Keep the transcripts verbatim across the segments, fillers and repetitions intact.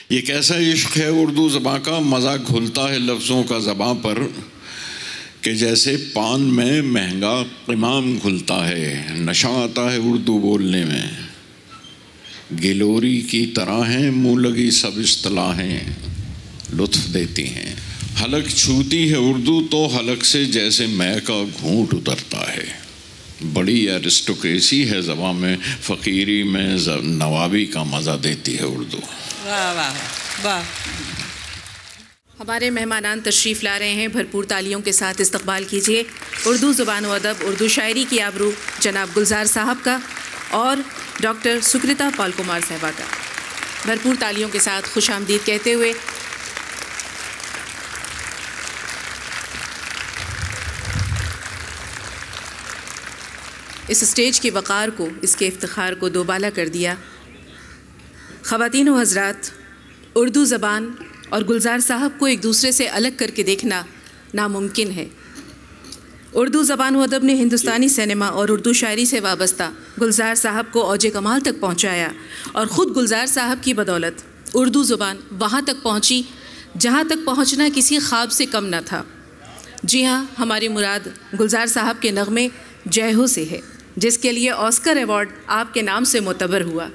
ये कैसा इश्क है उर्दू ज़बां का, मज़ा घुलता है लफ्ज़ों का ज़बां पर, कि जैसे पान में महंगा इमाम घुलता है। नशा आता है उर्दू बोलने में, गिलोरी की तरह हैं मुँह लगी सब इस्तिलाहें, लुत्फ़ देती हैं। हलक छूती है उर्दू तो हलक से जैसे मैं का घूंट उतरता है। बड़ी एरिस्टोक्रेसी है ज़बां में, फ़कीरी में नवाबी का मज़ा देती है उर्दू। वाह वाह वाह। हमारे मेहमानान तशरीफ़ ला रहे हैं, भरपूर तालियों के साथ इस्तकबाल कीजिए उर्दू ज़ुबान व अदब, उर्दू शायरी की आबरू जनाब गुलजार साहब का और डॉक्टर सुकृता पॉल कुमार साहबा का। भरपूर तालियों के साथ खुश आमदीद कहते हुए इस स्टेज के वक़ार को, इसके इफ्तिखार को दोबाला कर दिया। ख़वातीन व हज़रात, उर्दू ज़बान और गुलजार साहब को एक दूसरे से अलग करके देखना नामुमकिन है। उर्दू ज़बान व अदब ने हिंदुस्तानी सिनेमा और उर्दू शायरी से वाबस्ता गुलजार साहब को औजे कमाल तक पहुँचाया और ख़ुद गुलजार साहब की बदौलत उर्दू ज़ुबान वहाँ तक पहुँची जहाँ तक पहुँचना किसी ख्वाब से कम न था। जी हाँ, हमारी मुराद गुलजार साहब के नग़मे जय हो से है, जिसके लिए ऑस्कर अवार्ड आपके नाम से मोतबर हुआ।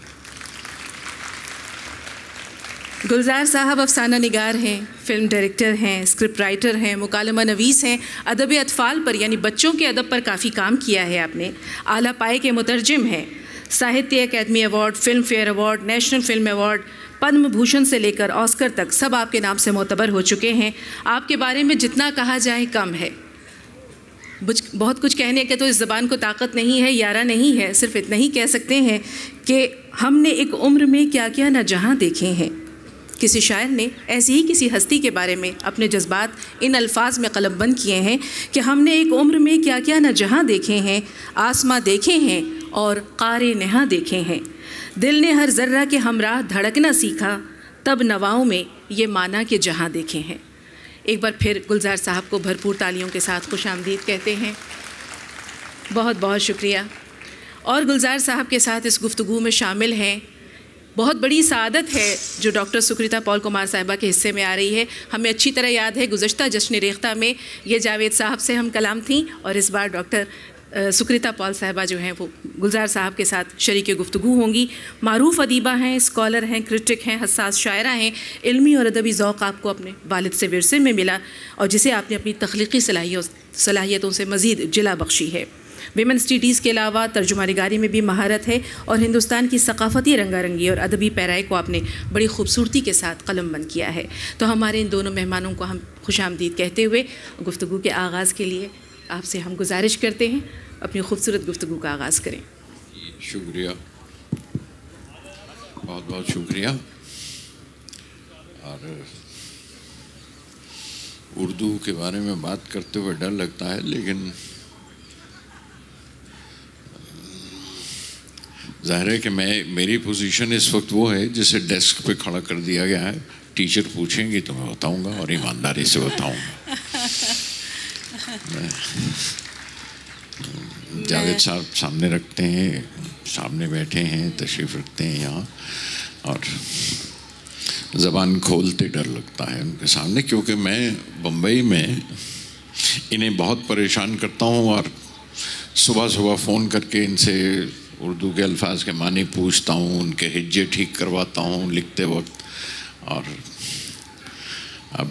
गुलजार साहब अफसाना निगार हैं, फ़िल्म डायरेक्टर हैं, स्क्रिप्ट राइटर हैं, मुकालमा नवीस हैं। अदब अतफ़ाल पर यानी बच्चों के अदब पर काफ़ी काम किया है आपने। आला पाए के मुतरजिम हैं। Sahitya Akademi award, Filmfare award, national film award, Padma Bhushan से लेकर ऑस्कर तक सब आपके नाम से मोतबर हो चुके हैं। आपके बारे में जितना कहा जाए कम है। बहुत कुछ कहने के तो इस ज़बान को ताकत नहीं है, यारा नहीं है। सिर्फ इतना ही कह सकते हैं कि हमने एक उम्र में क्या क्या न जहाँ देखे हैं। किसी शायर ने ऐसी ही किसी हस्ती के बारे में अपने जज्बात इन अल्फाज में कलमबंद किए हैं कि हमने एक उम्र में क्या क्या न जहाँ देखे हैं, आसमां देखे हैं और क़ारे नहा देखे हैं। दिल ने हर ज़र्रा के हमराह धड़कना सीखा, तब नवाओं में ये माना कि जहाँ देखे हैं। एक बार फिर गुलजार साहब को भरपूर तालियों के साथ खुश आमदीद कहते हैं। बहुत बहुत शुक्रिया। और गुलजार साहब के साथ इस गुफ्तगू में शामिल हैं, बहुत बड़ी सआदत है जो डॉक्टर सुकृता पॉल कुमार साहिबा के हिस्से में आ रही है। हमें अच्छी तरह याद है गुज़श्ता जश्न रेख्ता में ये जावेद साहब से हम कलाम थी और इस बार डॉक्टर सुकृता पॉल साहिबा जो हैं वो गुलजार साहब के साथ शरीक गुफ्तगू होंगी। मारूफ़ अदीबा हैं, स्कॉलर हैं, क्रिटिक हैं, हसास शायरा हैं। इल्मी और अदबी ज़ौक़ आपको अपने वालिद से विरसे में मिला और जिसे आपने अपनी तख्लीक़ी सलाहियतों से मज़ीद जिला बख्शी है। विमेन स्टडीज़ के अलावा तर्जुमा निगारी में भी महारत है और हिंदुस्तान की सकाफ़ती रंगारंगी और अदबी पैराई को आपने बड़ी खूबसूरती के साथ कलमबंद किया है। तो हमारे इन दोनों मेहमानों को हम खुश आमदीद कहते हुए गुफ्तगू के आगाज़ के लिए आपसे हम गुजारिश करते हैं अपनी खूबसूरत गुफ्तगू का आगाज़ करें। शुक्रिया, बहुत बहुत शुक्रिया। और उर्दू के बारे में बात करते हुए डर लगता है, लेकिन ज़ाहिर है कि मैं मेरी पोजीशन इस वक्त वो है जिसे डेस्क पे खड़ा कर दिया गया है। टीचर पूछेंगी तो मैं बताऊंगा और ईमानदारी से बताऊंगा। जावेद साहब सामने रखते हैं, सामने बैठे हैं, तशरीफ़ रखते हैं यहाँ, और ज़बान खोलते डर लगता है उनके सामने, क्योंकि मैं बम्बई में इन्हें बहुत परेशान करता हूँ और सुबह सुबह फ़ोन करके इनसे उर्दू के अल्फाज के मानी पूछता हूँ, उनके हिज्जे ठीक करवाता हूँ लिखते वक्त। और अब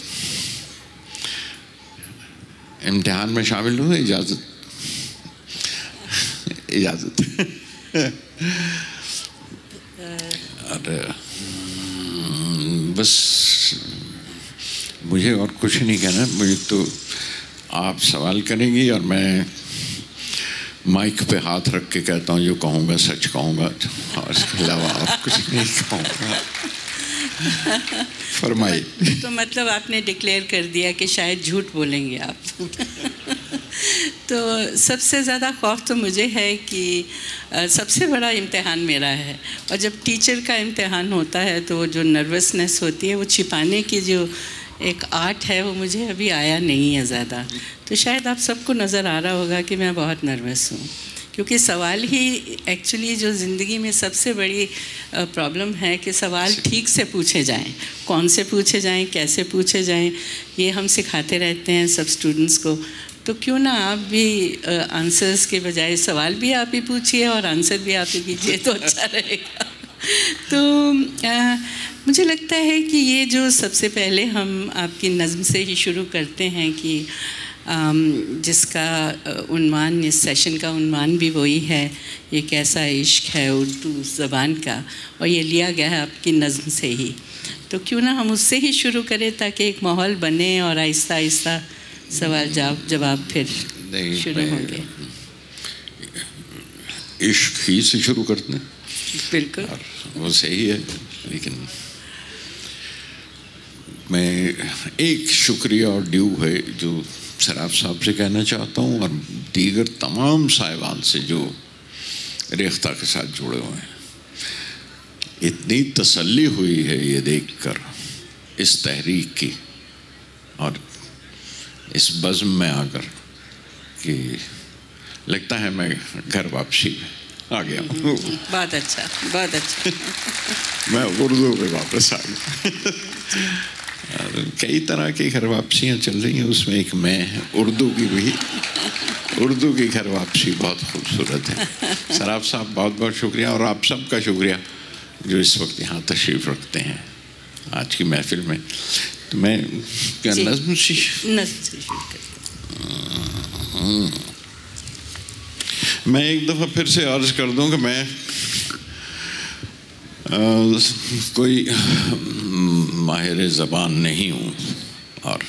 इम्तिहान में शामिल हुए, इजाज़त इजाज़त और बस मुझे और कुछ नहीं कहना। मुझे तो आप सवाल करेंगी और मैं माइक पे हाथ रख के कहता हूँ जो कहूँगा सच कहूँगा, और इसके अलावा आप कुछ नहीं कहूँगा। फरमाइए। तो मतलब आपने डिक्लेयर कर दिया कि शायद झूठ बोलेंगे आप। तो सबसे ज़्यादा खौफ तो मुझे है कि सबसे बड़ा इम्तिहान मेरा है, और जब टीचर का इम्तिहान होता है तो जो नर्वसनेस होती है वो छिपाने की जो एक आर्ट है वो मुझे अभी आया नहीं है ज़्यादा। तो शायद आप सबको नज़र आ रहा होगा कि मैं बहुत नर्वस हूँ, क्योंकि सवाल ही एक्चुअली जो ज़िंदगी में सबसे बड़ी प्रॉब्लम है कि सवाल ठीक से पूछे जाएं, कौन से पूछे जाएं, कैसे पूछे जाएं, ये हम सिखाते रहते हैं सब स्टूडेंट्स को। तो क्यों ना आप भी आंसर्स के बजाय सवाल भी आप ही पूछिए और आंसर भी आप ही कीजिए तो अच्छा रहेगा। तो आ, मुझे लगता है कि ये जो सबसे पहले हम आपकी नज़्म से ही शुरू करते हैं कि आम, जिसका उन्वान, इस सेशन का उन्वान भी वही है, ये कैसा इश्क है उर्दू ज़बान का, और ये लिया गया है आपकी नज़्म से ही। तो क्यों ना हम उससे ही शुरू करें ताकि एक माहौल बने और आहिस्ता आहिस्ता सवाल जवाब जवाब फिर शुरू होंगे। इश्क ही से शुरू करते हैं, बिल्कुल वो सही है, लेकिन मैं एक शुक्रिया और ड्यू है जो सराफ साहब से कहना चाहता हूँ और दीगर तमाम साहिबान से जो रेख्ता के साथ जुड़े हुए हैं। इतनी तसल्ली हुई है ये देखकर इस तहरीक की और इस बज़्म में आकर कि लगता है मैं घर वापसी आ गया हूँ। बहुत अच्छा, बहुत अच्छा। मैं उर्दू पे वापस आ गया। कई तरह की घर वापसियाँ चल रही हैं, उसमें एक मैं उर्दू की भी, उर्दू की घर वापसी बहुत खूबसूरत है। सराफ साहब बहुत बहुत शुक्रिया, और आप सब का शुक्रिया जो इस वक्त यहाँ तशरीफ़ रखते हैं आज की महफिल में। तो मैं क्या नज़्म से शुरू मैं एक दफ़ा फिर से अर्ज़ कर दूं कि मैं आ, कोई माहिर ज़बान नहीं हूँ और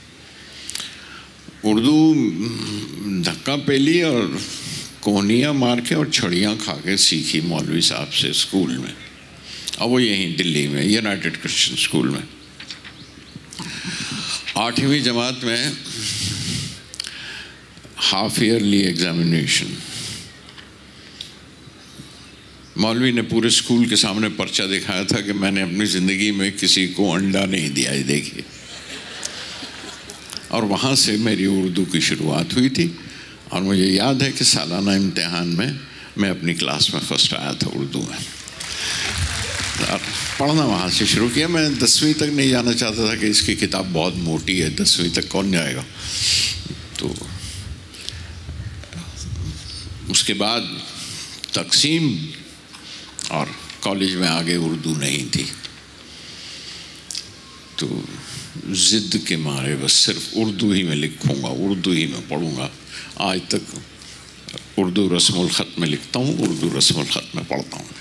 उर्दू धक्का पेली और कोहनियाँ मार के और छड़ियाँ खा के सीखी मौलवी साहब से स्कूल में, और वो यहीं दिल्ली में यूनाइटेड क्रिश्चियन स्कूल में। आठवीं जमात में हाफ ईयरली एग्जामिनेशन, मौलवी ने पूरे स्कूल के सामने पर्चा दिखाया था कि मैंने अपनी ज़िंदगी में किसी को अंडा नहीं दिया है, देखिए। और वहाँ से मेरी उर्दू की शुरुआत हुई थी, और मुझे याद है कि सालाना इम्तिहान में मैं अपनी क्लास में फ़र्स्ट आया था उर्दू में, और पढ़ना वहाँ से शुरू किया। मैं दसवीं तक नहीं जाना चाहता था कि इसकी किताब बहुत मोटी है, दसवीं तक कौन जाएगा। तो उसके बाद तकसीम और कॉलेज में आगे उर्दू नहीं थी, तो ज़िद के मारे बस सिर्फ उर्दू ही में लिखूँगा, उर्दू ही में पढ़ूँगा। आज तक उर्दू रस्मुल ख़त में लिखता हूँ, उर्दू रस्मुल ख़त में पढ़ता हूँ।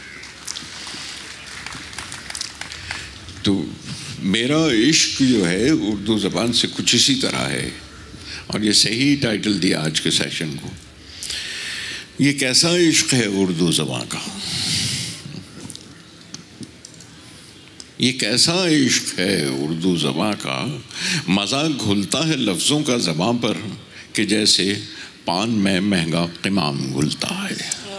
तो मेरा इश्क जो है उर्दू ज़बान से कुछ इसी तरह है, और ये सही टाइटल दिया आज के सेशन को, ये कैसा इश्क है उर्दू ज़बान का, ये कैसा इश्क है उर्दू ज़बां का, मज़ाक घुलता है लफ्ज़ों का ज़बां पर कि जैसे पान में महंगा क़िमाम घुलता है।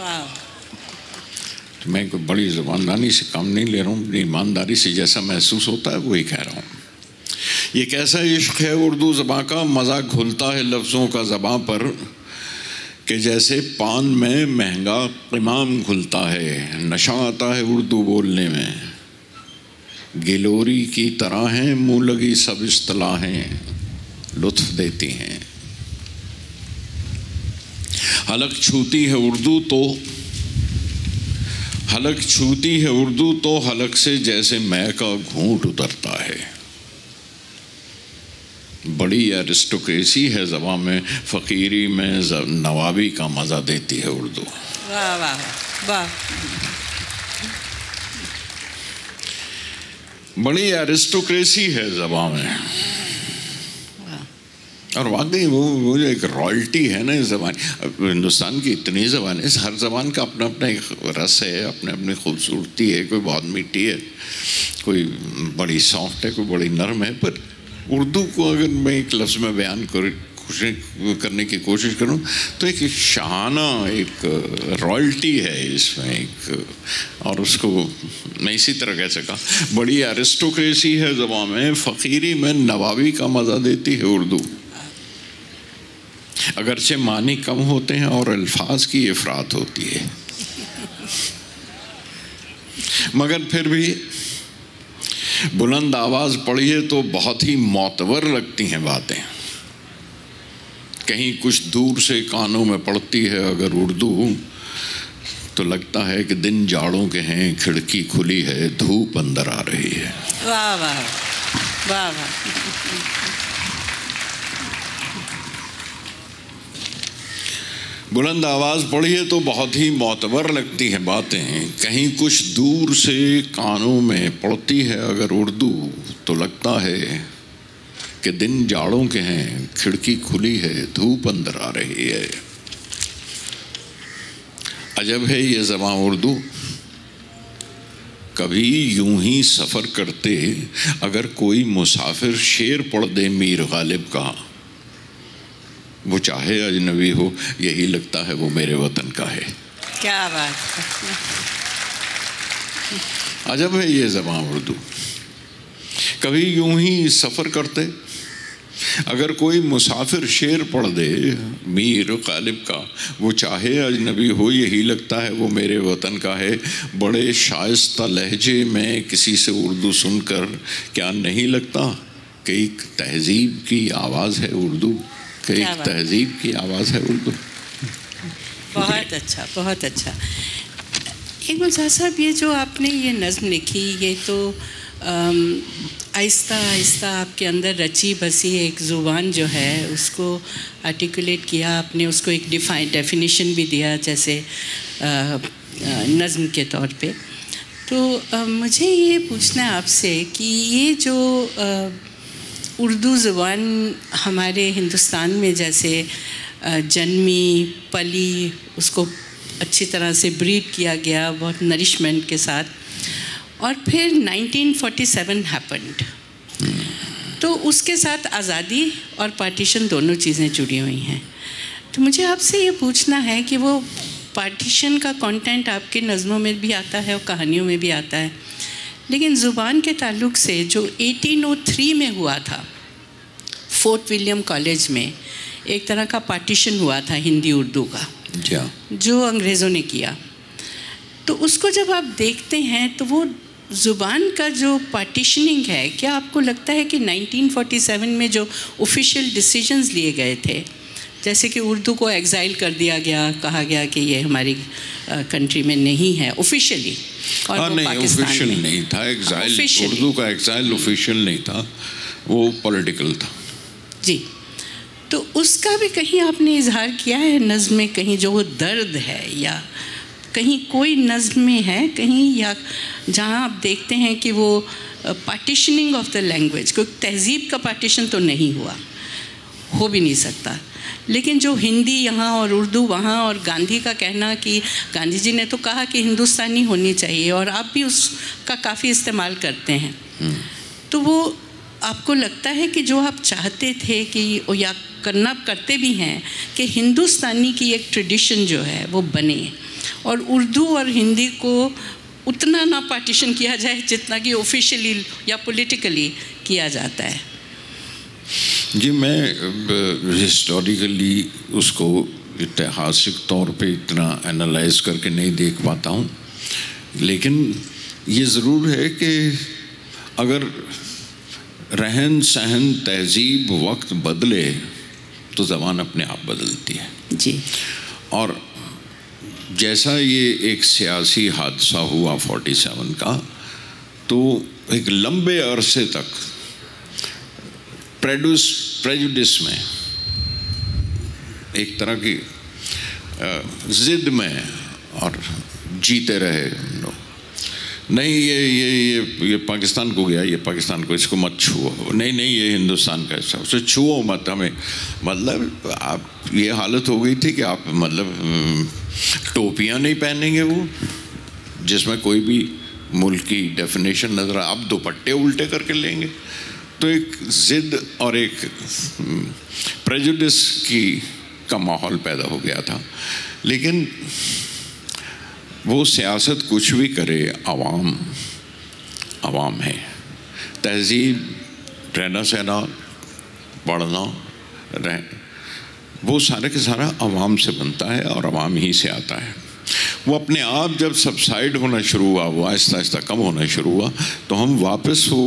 तो मैं कोई बड़ी ज़बानदानी से काम नहीं ले रहा हूँ, ईमानदारी से जैसा महसूस होता है वही कह रहा हूँ। ये कैसा इश्क है उर्दू ज़बां का, मज़ाक घुलता है लफ्ज़ों का ज़बां पर कि जैसे पान में महंगा क़िमाम घुलता है। नशा आता है उर्दू बोलने में, गिलोरी की तरह हैं मुँह लगी सब इस्तिलाहें, लुत्फ़ देती हैं। हलक छूती है उर्दू तो हलक छूती है उर्दू तो हलक से जैसे मैं का घूंट उतरता है। बड़ी एरिस्टोक्रेसी है ज़बां में, फ़कीरी में नवाबी का मज़ा देती है उर्दू। वाह वाह वाह। बड़ी एरिस्टोक्रेसी है ज़बां में, और वाकई वो वो जो एक रॉयल्टी है ना इस ज़बान, हिंदुस्तान की इतनी ज़बान है, हर ज़बान का अपना अपना एक रस है, अपने अपनी खूबसूरती है। कोई बहुत मीठी है, कोई बड़ी सॉफ्ट है, कोई बड़ी नरम है। पर उर्दू को अगर मैं एक लफ्ज़ में बयान कर करने की कोशिश करूं तो एक शाहाना एक रॉयल्टी है इसमें एक, और उसको मैं इसी तरह कह सका, बड़ी एरिस्टोक्रेसी है ज़बां में, फ़कीरी में नवाबी का मज़ा देती है उर्दू। अगरचे मानी कम होते हैं और अल्फाज की इफरात होती है, मगर फिर भी बुलंद आवाज़ पढ़िए तो बहुत ही मोतबर लगती हैं बातें। कहीं कुछ दूर से कानों में पड़ती है अगर उर्दू, तो लगता है कि दिन जाड़ों के हैं, खिड़की खुली है, धूप अंदर आ रही है। वाह वाह वाह वाह। बुलंद आवाज़ पढ़िए तो बहुत ही मोतबर लगती हैं बातें, कहीं कुछ दूर से कानों में पड़ती है अगर उर्दू, तो लगता है कि दिन जाड़ों के हैं, खिड़की खुली है, धूप अंदर आ रही है। अजब है ये ज़बान उर्दू, कभी यूं ही सफ़र करते अगर कोई मुसाफिर शेर पढ़ दे मीर गालिब का, वो चाहे अजनबी हो यही लगता है वो मेरे वतन का है। क्या बात। अजब है ये ज़बान उर्दू, कभी यूं ही सफ़र करते अगर कोई मुसाफिर शेर पढ़ दे मीर गालिब का, वो चाहे अजनबी हो यही लगता है वो मेरे वतन का है। बड़े शाइस्ता लहजे में किसी से उर्दू सुनकर क्या नहीं लगता कि एक तहज़ीब की आवाज़ है उर्दू, कि एक तहज़ीब की आवाज़ है उर्दू। बहुत अच्छा, बहुत अच्छा। एक गुलजार साहब, ये जो आपने ये नज़्म लिखी, ये तो आहिस्ता आहिस्ता आपके अंदर रची बसी एक ज़ुबान जो है उसको आर्टिकुलेट किया आपने, उसको एक डिफाइन डेफिनेशन भी दिया जैसे नज़्म के तौर पे। तो आ, मुझे ये पूछना है आपसे कि ये जो आ, उर्दू ज़ुबान हमारे हिंदुस्तान में जैसे आ, जन्मी पली, उसको अच्छी तरह से ब्रीड किया गया बहुत नरिशमेंट के साथ, और फिर नाइनटीन फोर्टी सेवन हैपेंड, तो उसके साथ आज़ादी और पार्टीशन दोनों चीज़ें जुड़ी हुई हैं। तो मुझे आपसे ये पूछना है कि वो पार्टीशन का कंटेंट आपके नज़मों में भी आता है और कहानियों में भी आता है, लेकिन ज़ुबान के ताल्लुक़ से जो एटीन ओ थ्री में हुआ था फोर्ट विलियम कॉलेज में, एक तरह का पार्टीशन हुआ था हिंदी उर्दू का, जो अंग्रेज़ों ने किया। तो उसको जब आप देखते हैं तो वो ज़ुबान का जो पार्टीशनिंग है, क्या आपको लगता है कि नाइनटीन फोर्टी सेवन में जो ऑफिशियल डिसीजंस लिए गए थे, जैसे कि उर्दू को एग्ज़ाइल कर दिया गया, कहा गया कि ये हमारी कंट्री में नहीं है ऑफिशियली, और हाँ, वो नहीं, पाकिस्तान ऑफिशियल में नहीं था एग्ज़ाइल, उर्दू का एग्ज़ाइल ऑफिशियल नहीं था, वो पॉलिटिकल था जी। तो उसका भी कहीं आपने इजहार किया है नज़्म में, कहीं जो वो दर्द है, या कहीं कोई नज़्म में है कहीं, या जहाँ आप देखते हैं कि वो पार्टीशनिंग ऑफ द लैंग्वेज, क्योंकि तहज़ीब का पार्टीशन तो नहीं हुआ, हो भी नहीं सकता, लेकिन जो हिंदी यहाँ और उर्दू वहाँ, और गांधी का कहना कि गांधी जी ने तो कहा कि हिंदुस्तानी होनी चाहिए, और आप भी उसका काफ़ी इस्तेमाल करते हैं। तो वो आपको लगता है कि जो आप चाहते थे कि, या करना करते भी हैं, कि हिंदुस्तानी की एक ट्रेडिशन जो है वो बने, और उर्दू और हिंदी को उतना ना पार्टीशन किया जाए जितना कि ऑफिशियली या पॉलिटिकली किया जाता है? जी, मैं हिस्टोरिकली उसको ऐतिहासिक तौर पे इतना एनालाइज करके नहीं देख पाता हूँ, लेकिन ये ज़रूर है कि अगर रहन सहन तहज़ीब वक्त बदले तो ज़बान अपने आप बदलती है जी। और जैसा ये एक सियासी हादसा हुआ फोर्टी सेवन का, तो एक लंबे अरसे तक प्रेजुडिस प्रेजुडिस में, एक तरह की ज़िद में, और जीते रहे लोग, नहीं ये ये ये ये पाकिस्तान को गया, ये पाकिस्तान को, इसको मत छुओ, नहीं नहीं ये हिंदुस्तान का हिस्सा, उसे छुओ मत हमें। मतलब आप ये हालत हो गई थी कि आप मतलब टोपियाँ नहीं पहनेंगे वो, जिसमें कोई भी मुल्क की डेफिनेशन नज़र आ, आप दुपट्टे उल्टे करके लेंगे। तो एक ज़िद और एक प्रेजुडिस की का माहौल पैदा हो गया था। लेकिन वो सियासत कुछ भी करे, आवाम आवाम है, तहज़ीब, रहना सहना, पढ़ना, रह वो सारे के सारा आवाम से बनता है और आवाम ही से आता है। वो अपने आप जब सबसाइड होना शुरू हुआ, वो आहिस्ता आहिस्ता कम होना शुरू हुआ, तो हम वापस वो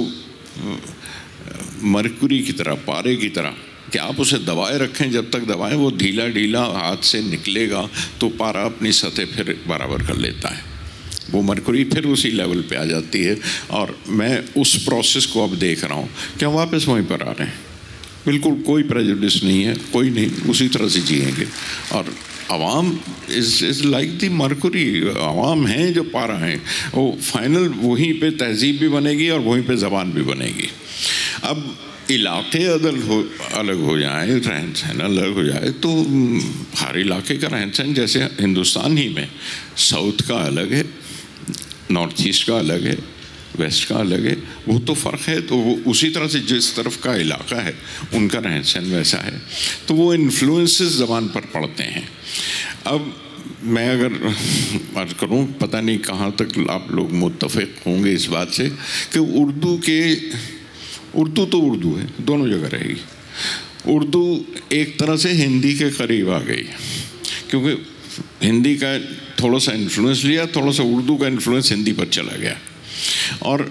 मरकुरी की तरह, पारे की तरह कि आप उसे दबाए रखें, जब तक दबाएं वो ढीला ढीला हाथ से निकलेगा तो पारा अपनी सतह फिर बराबर कर लेता है, वो मरकुरी फिर उसी लेवल पे आ जाती है। और मैं उस प्रोसेस को अब देख रहा हूँ कि हम वापस वहीं पर आ रहे हैं, बिल्कुल कोई प्रेजुडिस नहीं है, कोई नहीं, उसी तरह से जिएंगे। और आवाम is is like the mercury, आवाम हैं जो पारा हैं, वो फाइनल वहीं पे तहजीब भी बनेगी और वहीं पे ज़बान भी बनेगी। अब इलाके अदल हो अलग हो जाए, रहन सहन अलग हो जाए, तो हर इलाके का रहन सहन, जैसे हिंदुस्तान ही में साउथ का अलग है, नॉर्थ ईस्ट का अलग है, वेस्ट का अलग है, वो तो फ़र्क है। तो वो उसी तरह से जिस तरफ का इलाका है उनका रहन सहन वैसा है, तो वो इन्फ्लुएंसेस ज़बान पर पड़ते हैं। अब मैं अगर बात करूँ, पता नहीं कहाँ तक आप लोग मुत्तफ़िक़ होंगे इस बात से कि उर्दू के उर्दू तो उर्दू है, दोनों जगह रहेगी। उर्दू एक तरह से हिंदी के करीब आ गई, क्योंकि हिंदी का थोड़ा सा इन्फ्लुएंस लिया, थोड़ा सा उर्दू का इन्फ्लुएंस हिंदी पर चला गया। और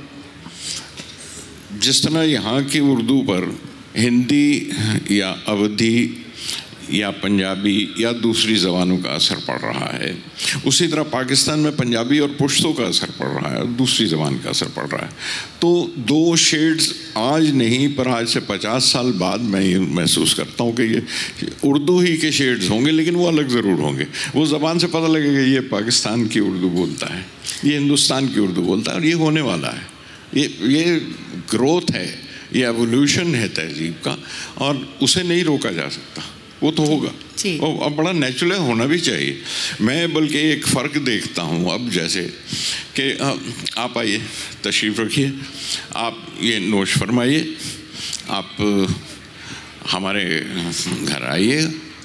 जिस तरह यहाँ की उर्दू पर हिंदी या अवधी या पंजाबी या दूसरी ज़बानों का असर पड़ रहा है, उसी तरह पाकिस्तान में पंजाबी और पुश्तो का असर पड़ रहा है और दूसरी ज़बान का असर पड़ रहा है। तो दो शेड्स आज नहीं, पर आज से पचास साल बाद मैं ये महसूस करता हूँ कि ये उर्दू ही के शेड्स होंगे, लेकिन वो अलग ज़रूर होंगे। वो ज़बान से पता लगेगा ये पाकिस्तान की उर्दू बोलता है, ये हिंदुस्तान की उर्दू बोलता है, और ये होने वाला है। ये ये ग्रोथ है, ये एवोल्यूशन है तहजीब का, और उसे नहीं रोका जा सकता, वो तो होगा और अब बड़ा नेचुरल होना भी चाहिए। मैं बल्कि एक फ़र्क देखता हूँ अब, जैसे कि आप आइए, तशरीफ़ रखिए, आप ये नोश फरमाइए, आप हमारे घर आइए।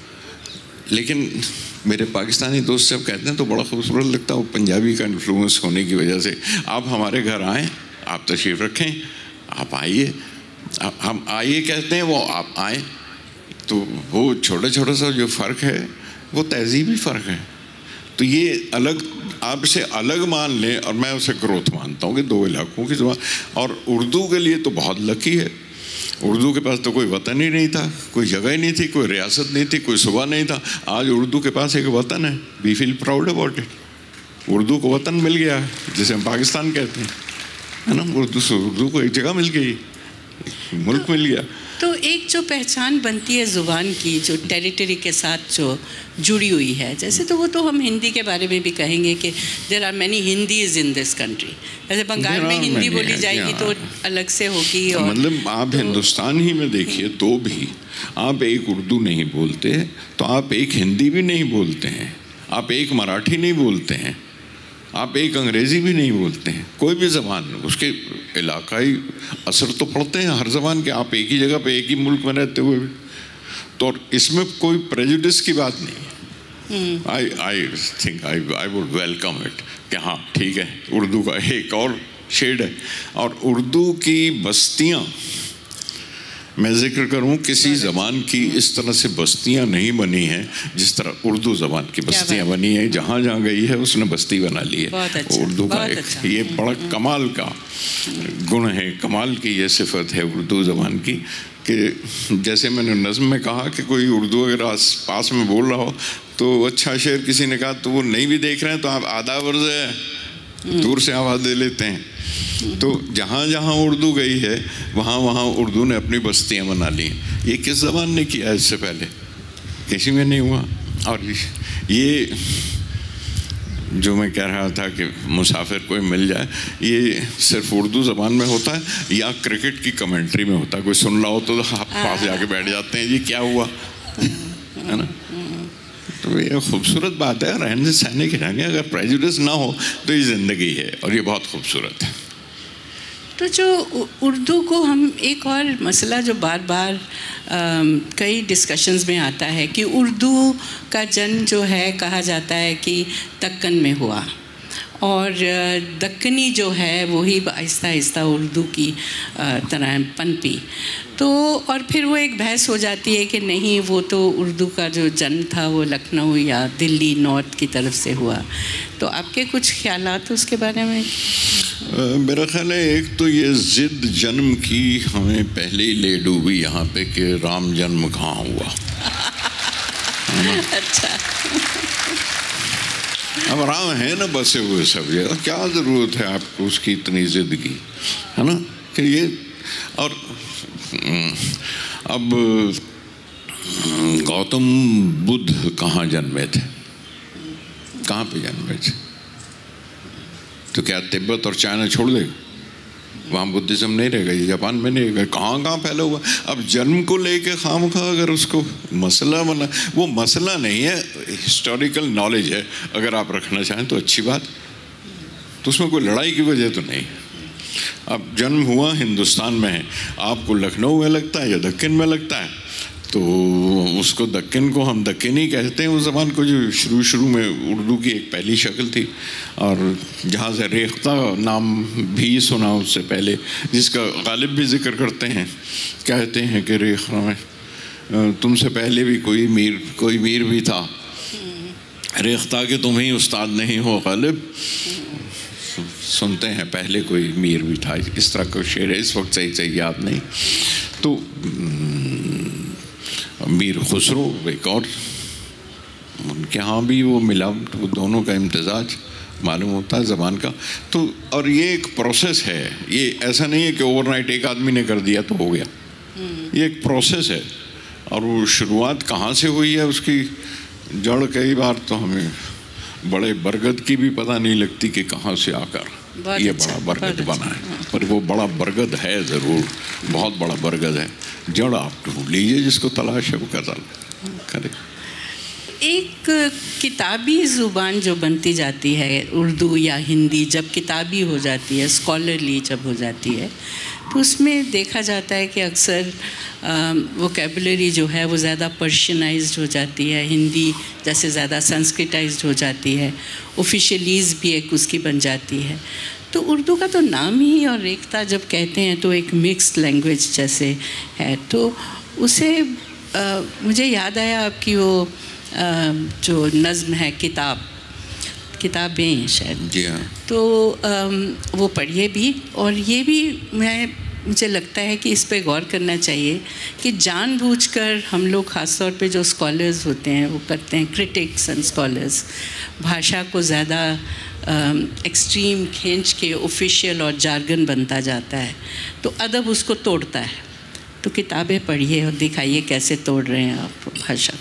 लेकिन मेरे पाकिस्तानी दोस्त जब कहते हैं तो बड़ा खूबसूरत लगता है, वो पंजाबी का इन्फ्लुएंस होने की वजह से। आप हमारे घर आएँ, आप तशरीफ़ रखें, आप आइए, हम आइए कहते हैं, वो आप आएँ, तो वो छोटा छोटा सा जो फ़र्क है वो तहजीबी फ़र्क है। तो ये अलग, आप इसे अलग मान लें, और मैं उसे ग्रोथ मानता हूँ कि दो इलाकों की ज़बान। और उर्दू के लिए तो बहुत लकी है, उर्दू के पास तो कोई वतन ही नहीं था, कोई जगह ही नहीं थी, कोई रियासत नहीं थी, कोई सूबा नहीं था। आज उर्दू के पास एक वतन है, we feel proud about it. Urdu को वतन मिल गया है, जिसे हम पाकिस्तान कहते हैं, है ना। उर्दू से उर्दू को एक जगह मिल गई, मुल्क मिल गया। तो एक जो पहचान बनती है ज़ुबान की, जो टेरिटरी के साथ जो जुड़ी हुई है, जैसे तो वो तो हम हिंदी के बारे में भी कहेंगे कि there are many Hindis in this country. जैसे बंगाल में हिंदी बोली जाएगी तो अलग से होगी। और मतलब आप तो हिंदुस्तान ही में देखिए तो भी आप एक उर्दू नहीं बोलते, तो आप एक हिंदी भी नहीं बोलते हैं, आप एक मराठी नहीं बोलते हैं, आप एक अंग्रेज़ी भी नहीं बोलते हैं। कोई भी ज़बान, उसके इलाकाई असर तो पड़ते हैं हर ज़बान के, आप एक ही जगह पे एक ही मुल्क में रहते हुए भी। तो इसमें कोई प्रेजुडिस की बात नहीं है। I I think I I would welcome it कि हाँ ठीक है, उर्दू का एक और शेड है। और उर्दू की बस्तियाँ, मैं जिक्र करूं, किसी ज़बान की इस तरह से बस्तियां नहीं बनी हैं जिस तरह उर्दू ज़बान की बस्तियां बनी हैं। जहाँ जहाँ गई है उसने बस्ती बना ली है। अच्छा, उर्दू का एक अच्छा। ये बड़ा कमाल का गुण है, कमाल की ये सिफत है उर्दू ज़बान की कि जैसे मैंने नज़्म में कहा कि कोई उर्दू अगर आस पास में बोल रहा हो तो अच्छा शेर किसी ने कहा तो वो नहीं भी देख रहे हैं तो आप आधा वर्ज है दूर से आवाज़ दे लेते हैं। तो जहाँ जहाँ उर्दू गई है वहाँ वहाँ उर्दू ने अपनी बस्तियाँ बना ली। ये किस ज़बान ने किया इससे पहले? किसी में नहीं हुआ। और ये जो मैं कह रहा था कि मुसाफिर कोई मिल जाए, ये सिर्फ उर्दू ज़बान में होता है या क्रिकेट की कमेंट्री में होता है। कोई सुन रहा हो तो आप पास जाके बैठ जाते हैं, ये क्या हुआ, है ना। तो ये खूबसूरत बात है, रहने सहने के रहने, अगर प्रेजुडिस ना हो तो ये ज़िंदगी है और ये बहुत खूबसूरत है। तो जो उर्दू को हम, एक और मसला जो बार बार कई डिस्कशंस में आता है कि उर्दू का जन्म जो है कहा जाता है कि दक्कन में हुआ, और दक्कनी जो है वही आहिस्ता आहिस्ता उर्दू की तरह पनपी। तो और फिर वो एक बहस हो जाती है कि नहीं, वो तो उर्दू का जो जन्म था वो लखनऊ या दिल्ली नॉर्थ की तरफ से हुआ। तो आपके कुछ ख्यालात उसके बारे में? मेरा ख्याल है एक तो ये ज़िद जन्म की हमें पहले ही ले डूबी यहाँ पे कि राम जन्म कहाँ हुआ। अच्छा, अब राम है ना बसे हुए सब जगह, क्या ज़रूरत है आपको उसकी इतनी ज़िद की, है ना? कि ये और अब गौतम बुद्ध कहाँ जन्मे थे, कहाँ पे जन्मे थे? तो क्या तिब्बत और चाइना छोड़ देगा? वहाँ बुद्धिज़्म नहीं रहेगा, ये जापान में नहीं रहेगा, कहाँ कहाँ फैला हुआ। अब जन्म को लेके खामखा अगर उसको मसला बना, वो मसला नहीं है, हिस्टोरिकल नॉलेज है, अगर आप रखना चाहें तो अच्छी बात, तो उसमें कोई लड़ाई की वजह तो नहीं। अब जन्म हुआ हिंदुस्तान में है, आपको लखनऊ में लगता है या दक्कन में लगता है, तो उसको दक्कन को हम दक्कनी कहते हैं। उस ज़बान को जो शुरू शुरू में उर्दू की एक पहली शक्ल थी, और जहाँ से रेख्ता नाम भी सुना उससे पहले, जिसका गालिब भी जिक्र करते हैं, कहते हैं कि रेख्ता में तुमसे पहले भी कोई मीर कोई मीर भी था, रेख्ता के तुम ही उस्ताद नहीं हो गालिब। सुनते हैं पहले कोई मीर भी था, इस तरह का शेर है, इस वक्त सही सही याद नहीं। तो मीर खुसरो एक और, उनके यहाँ भी वो मिला, वो दोनों का इम्तिजाज मालूम होता है ज़बान का। तो और ये एक प्रोसेस है, ये ऐसा नहीं है कि ओवरनाइट एक आदमी ने कर दिया तो हो गया, ये एक प्रोसेस है। और वो शुरुआत कहाँ से हुई है उसकी जड़ कई बार तो हमें बड़े बरगद की भी पता नहीं लगती कि कहाँ से आकर ये बड़ा बरगद बना है, पर वो बड़ा बरगद है ज़रूर, बहुत बड़ा बरगद है। जड़ आप ढूंढ लीजिए, जिसको तलाश है वो कदर करे। एक किताबी ज़ुबान जो बनती जाती है उर्दू या हिंदी, जब किताबी हो जाती है, स्कॉलरली जब हो जाती है, तो उसमें देखा जाता है कि अक्सर वोकेबलरी जो है वो ज़्यादा पर्शियनाइज्ड हो जाती है, हिंदी जैसे ज़्यादा संस्कृताइज्ड हो जाती है, ऑफिशियलीज़ भी एक उसकी बन जाती है। तो उर्दू का तो नाम ही और रेख्ता जब कहते हैं तो एक मिक्स्ड लैंग्वेज जैसे है। तो उसे आ, मुझे याद आया आपकी वो आ, जो नज़्म है किताब किताबें शायद, जी हाँ, तो आ, वो पढ़िए भी। और ये भी मैं मुझे लगता है कि इस पे गौर करना चाहिए कि जानबूझकर हम लोग ख़ास तौर पे जो स्कॉलर्स होते हैं वो करते हैं, क्रिटिक्स एंड स्कॉलर्स, भाषा को ज़्यादा एक्सट्रीम खींच के ऑफिशियल और जार्गन बनता जाता है, तो अदब उसको तोड़ता है। तो किताबें पढ़िए और दिखाइए कैसे तोड़ रहे हैं आप भाषा।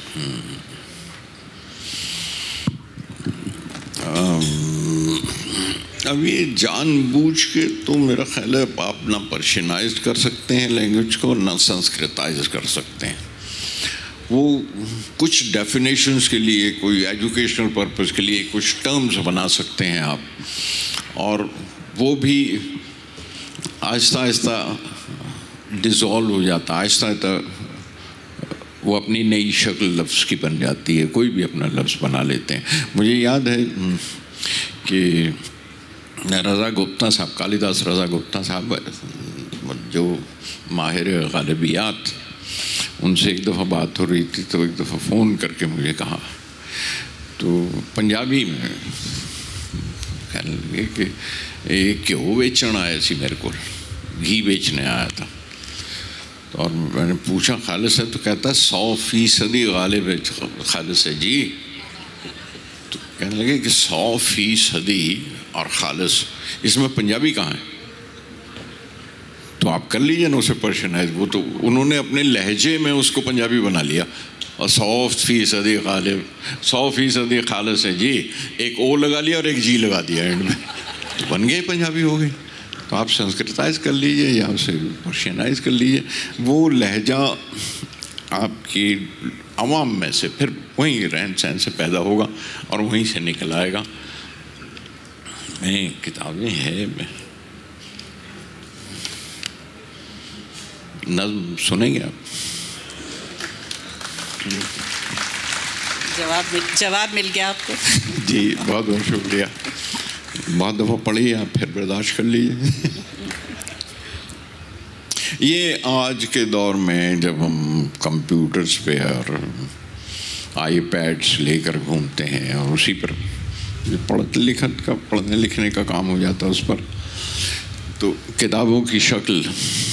अब ये जानबूझ के तो मेरा ख्याल है आप ना पर्शियनाइज कर सकते हैं लैंग्वेज को, ना संस्कृताइज कर सकते हैं। वो कुछ डेफिनेशंस के लिए, कोई एजुकेशनल पर्पस के लिए कुछ टर्म्स बना सकते हैं आप, और वो भी आहिस्ता आहिस्ता डिज़ोल्व हो जाता है, आहिस्ता आहिस्ता वो अपनी नई शक्ल लफ्ज़ की बन जाती है, कोई भी अपना लफ्ज़ बना लेते हैं। मुझे याद है कि रज़ा गुप्ता साहब, कालिदास रज़ा गुप्ता साहब जो माहिर गालिबियात, उनसे एक दफ़ा बात हो रही थी, तो एक दफ़ा फ़ोन करके मुझे कहा, तो पंजाबी में कहने लगे कि एक घ्यो बेचण आया सी मेरे को, घी बेचने आया था। तो और मैंने पूछा खालिस है? तो कहता सौ फीसदी गालिब खालिस है जी। तो कहने लगे कि सौ फीसदी और खालिस, इसमें पंजाबी कहाँ है? तो आप कर लीजिए ना उसे पर्शियनाइज। वो तो उन्होंने अपने लहजे में उसको पंजाबी बना लिया, और सौ फीसदी गालिब, सौ फीसदी खालिस है जी, एक ओ लगा लिया और एक जी लगा दिया एंड में, तो बन गए पंजाबी हो गई। तो आप संस्कृताइज कर लीजिए या उसे पर्शियनाइज कर लीजिए, वो लहजा आपकी आवाम में से फिर वहीं रहन सहन से पैदा होगा और वहीं से निकल आएगा। मैं किताबें हैं, मैं नज़्म सुनेंगे आप? जवाब मिल जवाब मिल गया आपको? जी बहुत बहुत शुक्रिया। बहुत दफ़ा पढ़ी, आप फिर बर्दाश्त कर लीजिए। ये आज के दौर में जब हम कंप्यूटर्स पे और आईपैड्स लेकर घूमते हैं और उसी पर पढ़ते लिखत का पढ़ने लिखने का काम हो जाता है उस पर, तो किताबों की शक्ल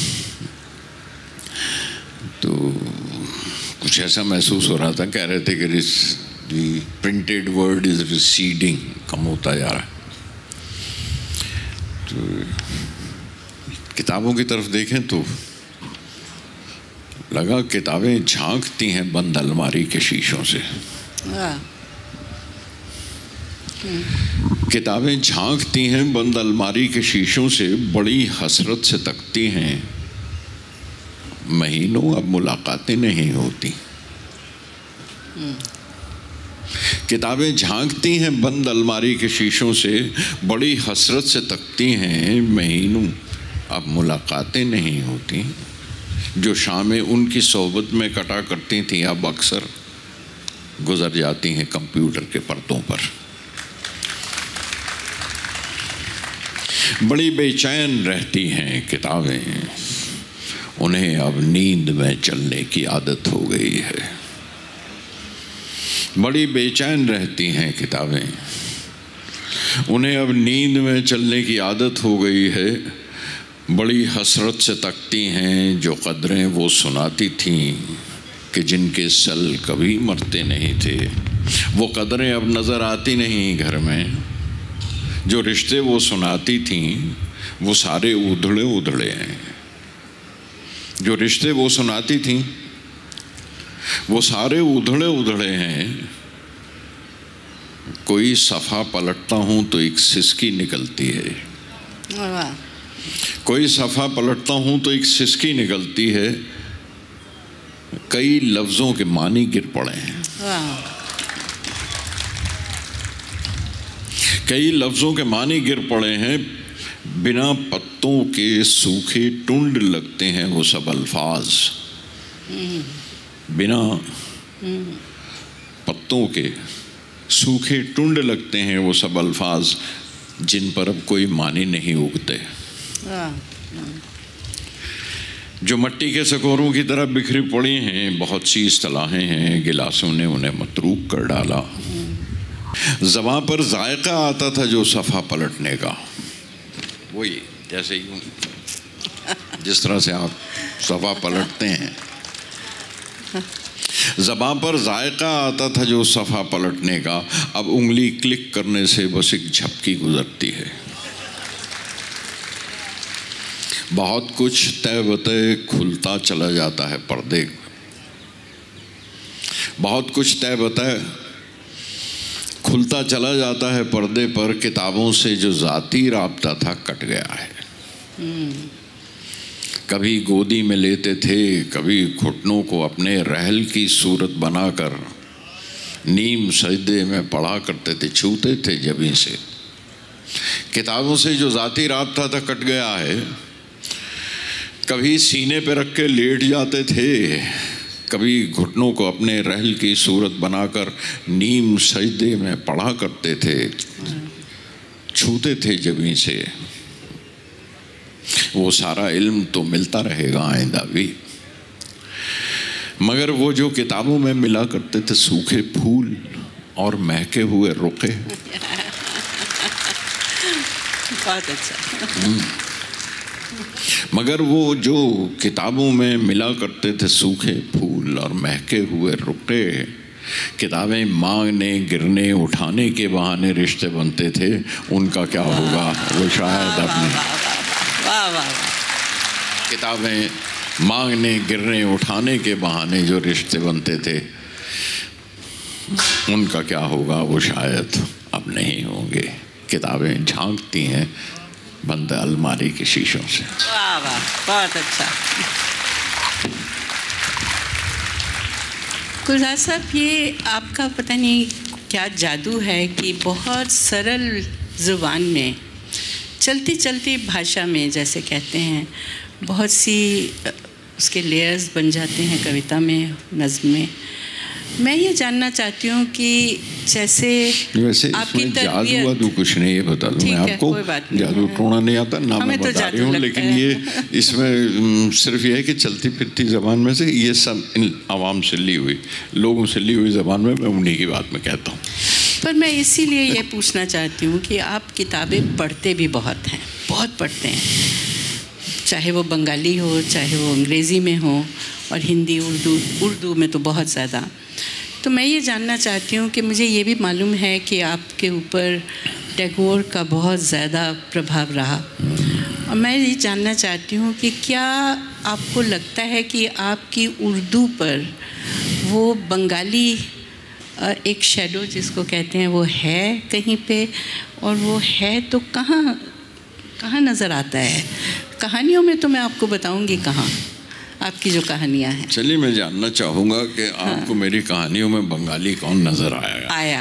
तो कुछ ऐसा महसूस हो रहा था। कह रहे थे कि this the printed word is receding, कम होता जा रहा है। तो किताबों की तरफ देखें तो लगा किताबें झांकती हैं बंद अलमारी के शीशों से। किताबें झांकती हैं बंद अलमारी के शीशों से, बड़ी हसरत से तकती हैं, महीनों अब मुलाकातें नहीं होती। किताबें झांकती हैं बंद अलमारी के शीशों से, बड़ी हसरत से तकती हैं, महीनों अब मुलाकातें नहीं होती। जो शामें उनकी सोहबत में कटा करती थीं अब अक्सर गुजर जाती हैं कंप्यूटर के पर्दों पर। बड़ी बेचैन रहती हैं किताबें, उन्हें अब नींद में चलने की आदत हो गई है। बड़ी बेचैन रहती हैं किताबें, उन्हें अब नींद में चलने की आदत हो गई है। बड़ी हसरत से तकती हैं जो कदरें वो सुनाती थीं कि जिनके सल कभी मरते नहीं थे। वो कदरें अब नज़र आती नहीं घर में, जो रिश्ते वो सुनाती थीं वो सारे उधड़े उधड़े हैं। जो रिश्ते वो सुनाती थीं वो सारे उधड़े उधड़े हैं। कोई सफ़ा पलटता हूँ तो एक सिसकी निकलती है, कोई सफ़ा पलटता हूँ तो एक सिसकी निकलती है। कई लफ्ज़ों के मानी गिर पड़े हैं, कई लफ्ज़ों के मानी गिर पड़े हैं। बिना पत्तों के सूखे टुंड लगते हैं वो सब अल्फाज। बिना पत्तों के सूखे टुंड लगते हैं वो सब अल्फाज, जिन पर अब कोई मानी नहीं उगते। जो मट्टी के सकोरों की तरह बिखरी पड़ी हैं, बहुत सी इस्तलाहें हैं, गिलासों ने उन्हें मतरूक कर डाला। ज़बां पर जायका आता था जो सफ़ा पलटने का, वही जैसे यूँ जिस तरह से आप सफ़ा पलटते हैं। ज़बां पर जायका आता था जो सफ़ा पलटने का, अब उंगली क्लिक करने से बस एक झपकी गुजरती है। बहुत कुछ तय बतय खुलता चला जाता है पर्दे, बहुत कुछ तय बतय खुलता चला जाता है पर्दे पर। किताबों से जो ज़ाती राब्ता था कट गया है। कभी गोदी में लेते थे, कभी घुटनों को अपने रहल की सूरत बनाकर नीम सजदे में पढ़ा करते थे, छूते थे जबीं से। किताबों से जो ज़ाती राब्ता था कट गया है। कभी सीने पे रख के लेट जाते थे, कभी घुटनों को अपने रहल की सूरत बनाकर नीम सजदे में पढ़ा करते थे, छूते थे जबीं से। वो सारा इल्म तो मिलता रहेगा आइंदा भी, मगर वो जो किताबों में मिला करते थे सूखे फूल और महके हुए रुखे। बहुत अच्छा। मगर वो जो किताबों में मिला करते थे सूखे फूल और महके हुए रुके, किताबें मांगने गिरने उठाने के बहाने रिश्ते बनते थे, उनका क्या होगा वो शायद अपने। वाह वाह। किताबें मांगने गिरने उठाने के बहाने जो रिश्ते बनते थे, उनका क्या होगा वो शायद अब नहीं होंगे। किताबें झांकती हैं बंद अलमारी के शीशों से। वाह वाह, बहुत अच्छा। गुलजार साहब, ये आपका पता नहीं क्या जादू है कि बहुत सरल ज़ुबान में, चलती चलती भाषा में, जैसे कहते हैं, बहुत सी उसके लेयर्स बन जाते हैं कविता में, नज़्म में। मैं ये जानना चाहती हूँ कि जैसे वैसे आपकी इसमें जादू तरबियत, वादू कुछ नहीं है, बता दूं मैं आपको, जादू टोना नहीं आता ना, मैं तो बता रही हूँ, लेकिन ये इसमें सिर्फ ये है कि चलती फिरती ज़बान में से ये सब इन आवाम से ली हुई, लोगों से ली हुई ज़बान में मैं उन्हीं की बात में कहता हूँ। पर मैं इसीलिए ये पूछना चाहती हूँ कि आप किताबें पढ़ते भी बहुत हैं, बहुत पढ़ते हैं, चाहे वो बंगाली हो, चाहे वो अंग्रेज़ी में हो, और हिंदी, उर्दू उर्दू में तो बहुत ज़्यादा। तो मैं ये जानना चाहती हूँ कि मुझे ये भी मालूम है कि आपके ऊपर टैगोर का बहुत ज़्यादा प्रभाव रहा, और मैं ये जानना चाहती हूँ कि क्या आपको लगता है कि आपकी उर्दू पर वो बंगाली एक शैडो जिसको कहते हैं वो है कहीं पे, और वो है तो कहाँ कहाँ नज़र आता है? कहानियों में तो मैं आपको बताऊँगी कहाँ आपकी जो कहानियाँ हैं। चलिए, मैं जानना चाहूँगा कि हाँ। आपको मेरी कहानियों में बंगाली कौन नज़र आया? आया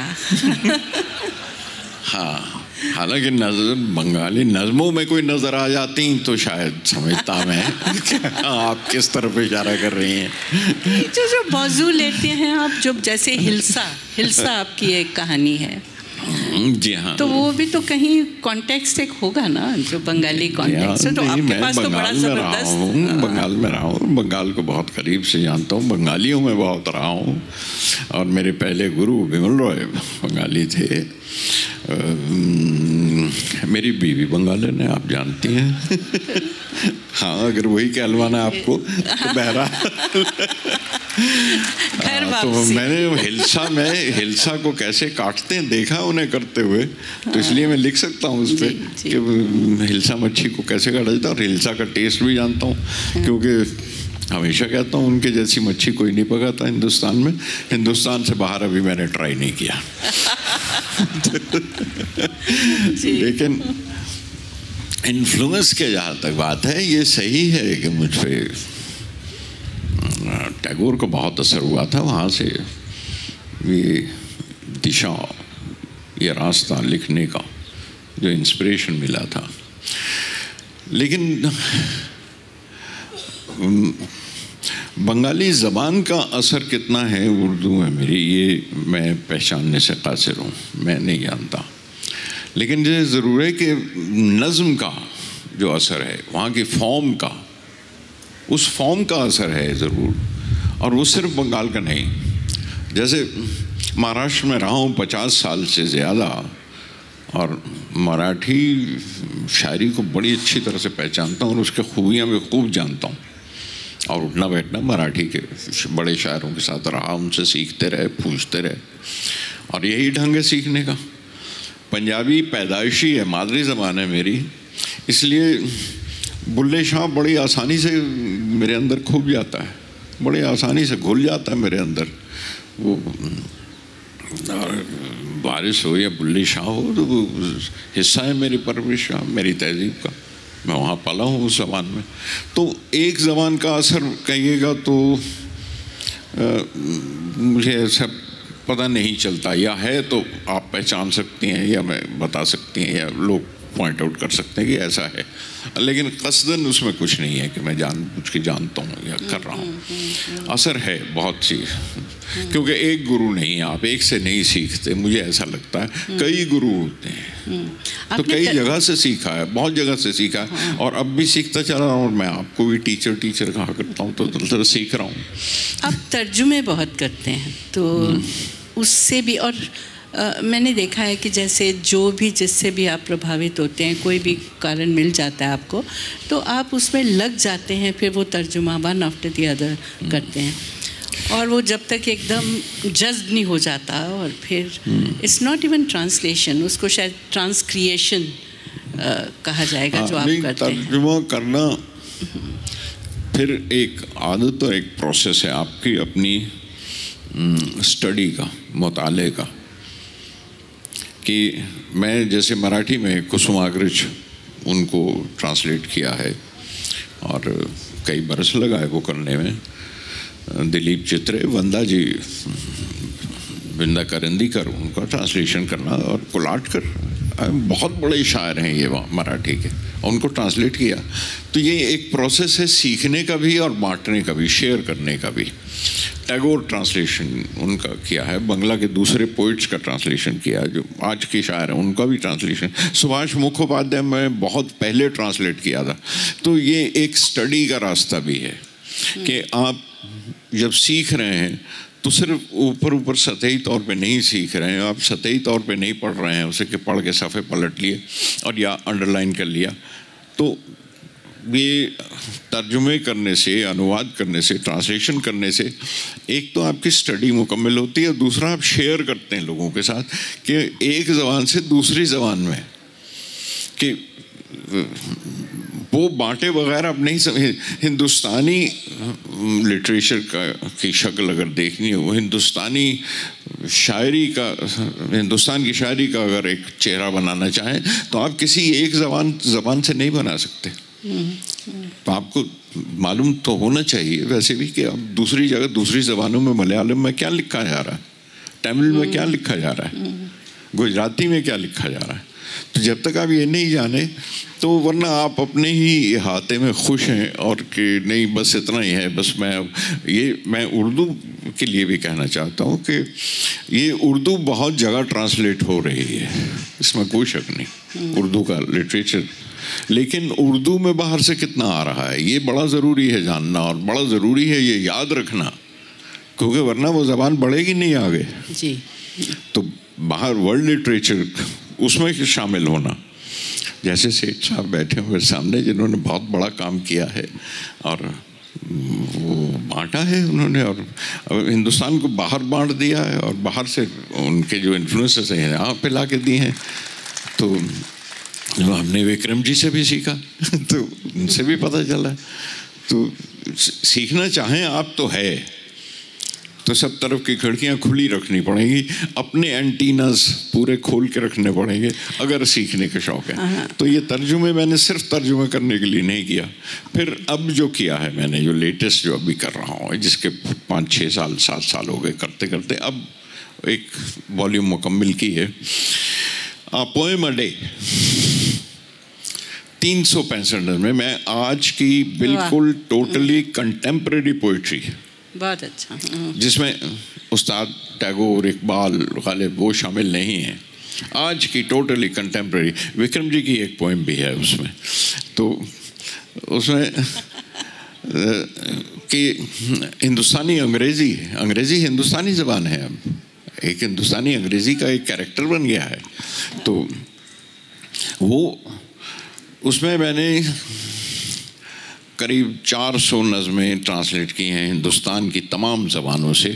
हाँ, हालांकि नज़र बंगाली नज़मों में कोई नज़र आ जाती तो शायद समझता मैं आप किस तरफ इशारा कर रही हैं। जो जो मौजू लेते हैं आप, जो जैसे हिल्सा हिल्सा आपकी एक कहानी है, जी हाँ, तो वो भी तो कहीं कॉन्टेक्स्ट एक होगा ना, जो बंगाली कॉन्टेक्स्ट है, तो आपके पास तो बड़ा ज़बरदस्त। बंगाल में रहा हूँ, बंगाल को बहुत करीब से जानता हूँ, बंगालियों में बहुत रहा हूँ, और मेरे पहले गुरु बिमल रॉय बंगाली थे, आ, मेरी बीवी बंगालन है, आप जानती हैं। हाँ, अगर वही कहलवाना आपको तो बहरा हाँ, तो मैंने हिल्सा में हिल्सा को कैसे काटते हैं देखा उन्हें करते हुए, तो इसलिए मैं लिख सकता हूँ उस पर कि हिल्सा मच्छी को कैसे काटा जाता है, और हिल्सा का टेस्ट भी जानता हूँ, क्योंकि हमेशा कहता हूँ उनके जैसी मच्छी कोई नहीं पकाता हिंदुस्तान में। हिंदुस्तान से बाहर अभी मैंने ट्राई नहीं किया। लेकिन इन्फ्लुएंस के जहाँ तक बात है, ये सही है कि मुझ पर टैगोर को बहुत असर हुआ था, वहाँ से ये दिशा, ये रास्ता लिखने का जो इंस्पिरेशन मिला था। लेकिन बंगाली ज़बान का असर कितना है उर्दू में मेरी, ये मैं पहचानने से कासिर हूँ, मैं नहीं जानता। लेकिन ये ज़रूर है कि नज़्म का जो असर है, वहाँ की फॉर्म का, उस फॉर्म का असर है ज़रूर, और वो सिर्फ बंगाल का नहीं। जैसे महाराष्ट्र में रहा हूँ पचास साल से ज़्यादा, और मराठी शायरी को बड़ी अच्छी तरह से पहचानता हूँ, और उसके खूबियाँ भी खूब जानता हूँ, और उठना बैठना मराठी के बड़े शायरों के साथ रहा, उनसे सीखते रहे, पूछते रहे, और यही ढंग है सीखने का। पंजाबी पैदाइशी है, मादरी ज़बान है मेरी, इसलिए बुल्ले शाह बड़ी आसानी से मेरे अंदर खूब जाता है, बड़ी आसानी से घुल जाता है मेरे अंदर। वो बारिश हो या बुल्ले शाह हो, तो वो हिस्सा है मेरी परवरिश का, मेरी तहजीब का, मैं वहाँ पला हूँ उस ज़बान में। तो एक ज़बान का असर कहिएगा तो आ, मुझे ऐसा पता नहीं चलता, या है तो आप पहचान सकती हैं, या मैं बता सकती हैं, या लोग पॉइंट आउट कर सकते हैं कि ऐसा है, लेकिन कसदन उसमें कुछ नहीं है कि मैं जानबूझ के जानता हूँ या कर रहा हूँ। असर है बहुत सी, क्योंकि एक गुरु नहीं है, आप एक से नहीं सीखते, मुझे ऐसा लगता है कई गुरु होते हैं, तो कई जगह से सीखा है, बहुत जगह से सीखा है, और अब भी सीखता चला रहा हूँ, और मैं आपको भी टीचर टीचर कहा करता हूँ, तो तो सीख रहा हूँ। आप तर्जुमे बहुत करते हैं, तो उससे भी, और Uh, मैंने देखा है कि जैसे जो भी जिससे भी आप प्रभावित होते हैं, कोई भी कारण मिल जाता है आपको, तो आप उसमें लग जाते हैं, फिर वो तर्जुमा वन आफ्टर द अदर करते हैं, और वो जब तक एकदम जज्ब नहीं हो जाता, और फिर इट्स नॉट इवन ट्रांसलेशन, उसको शायद ट्रांसक्रिएशन uh, कहा जाएगा जो आप करते हैं। तर्जुमा करना फिर एक आदत और एक प्रोसेस है आपकी अपनी स्टडी का, मुताले का, कि मैं जैसे मराठी में कुसुमाग्रज उनको ट्रांसलेट किया है, और कई बरस लगाए वो करने में। दिलीप चित्रे, वंदा जी, विंदा करंदीकर, उनका ट्रांसलेशन करना, और कुलाटकर, बहुत बड़े शायर हैं ये मराठी के, उनको ट्रांसलेट किया। तो ये एक प्रोसेस है सीखने का भी और बांटने का भी, शेयर करने का भी। टैगोर ट्रांसलेशन उनका किया है, बंगला के दूसरे पोइट्स का ट्रांसलेशन किया है जो आज के शायर हैं उनका भी ट्रांसलेशन, सुभाष मुखोपाध्याय में बहुत पहले ट्रांसलेट किया था। तो ये एक स्टडी का रास्ता भी है कि आप जब सीख रहे हैं तो सिर्फ ऊपर ऊपर सतही तौर पे नहीं सीख रहे हैं, आप सतही तौर पे नहीं पढ़ रहे हैं उसे कि पढ़ के सफ़े पलट लिए और या अंडरलाइन कर लिया। तो ये तर्जुमे करने से, अनुवाद करने से, ट्रांसलेशन करने से एक तो आपकी स्टडी मुकम्मल होती है, दूसरा आप शेयर करते हैं लोगों के साथ कि एक ज़बान से दूसरी ज़बान में कि वो बांटे वगैरह अब नहीं समझ। हिंदुस्तानी लिटरेचर का की शक्ल अगर देखनी हो, हिंदुस्तानी शायरी का, हिंदुस्तान की शायरी का अगर एक चेहरा बनाना चाहें तो आप किसी एक ज़बान ज़बान से नहीं बना सकते। तो आपको मालूम तो होना चाहिए वैसे भी कि अब दूसरी जगह दूसरी ज़बानों में, मलयालम में क्या लिखा जा रहा है, तमिल में क्या लिखा जा रहा है, गुजराती में क्या लिखा जा रहा है। तो जब तक आप ये नहीं जाने तो वरना आप अपने ही हाथे में खुश हैं और कि नहीं बस इतना ही है। बस मैं ये मैं उर्दू के लिए भी कहना चाहता हूँ कि ये उर्दू बहुत जगह ट्रांसलेट हो रही है, इसमें कोई शक नहीं, उर्दू का लिटरेचर, लेकिन उर्दू में बाहर से कितना आ रहा है ये बड़ा ज़रूरी है जानना, और बड़ा ज़रूरी है ये याद रखना, क्योंकि वरना वो ज़बान बढ़ेगी नहीं आगे जी। तो बाहर वर्ल्ड लिटरेचर उसमें शामिल होना, जैसे सेठ साहब बैठे हुए सामने जिन्होंने बहुत बड़ा काम किया है और वो बांटा है उन्होंने, और हिंदुस्तान को बाहर बांट दिया है और बाहर से उनके जो इन्फ्लुएंसेस हैं यहाँ पे ला के दिए हैं। तो हमने विक्रम जी से भी सीखा तो उनसे भी पता चला। तो सीखना चाहें आप तो है, तो सब तरफ की खिड़कियां खुली रखनी पड़ेंगी, अपने एंटीनास पूरे खोल के रखने पड़ेंगे अगर सीखने का शौक़ है। तो ये तर्जुमे मैंने सिर्फ तर्जुमे करने के लिए नहीं किया, फिर अब जो किया है मैंने, जो लेटेस्ट जो अभी कर रहा हूँ, जिसके पाँच छः साल सात साल हो गए करते करते, अब एक वॉल्यूम मुकम्मल की है, पोएम अ डे, तीन सौ पैंसठ में मैं आज की बिल्कुल टोटली कंटेम्प्रेरी पोइट्री, बहुत अच्छा, जिसमें उस्ताद टैगोर, इकबाल, गालिब वो शामिल नहीं हैं, आज की टोटली कंटेम्प्रेरी, विक्रम जी की एक पोएम भी है उसमें। तो उसमें कि हिंदुस्तानी अंग्रेज़ी, अंग्रेज़ी हिंदुस्तानी ज़बान है, अब एक हिंदुस्तानी अंग्रेज़ी का एक कैरेक्टर बन गया है। तो वो उसमें मैंने करीब चार सौ नज़में ट्रांसलेट की हैं हिंदुस्तान की तमाम ज़बानों से,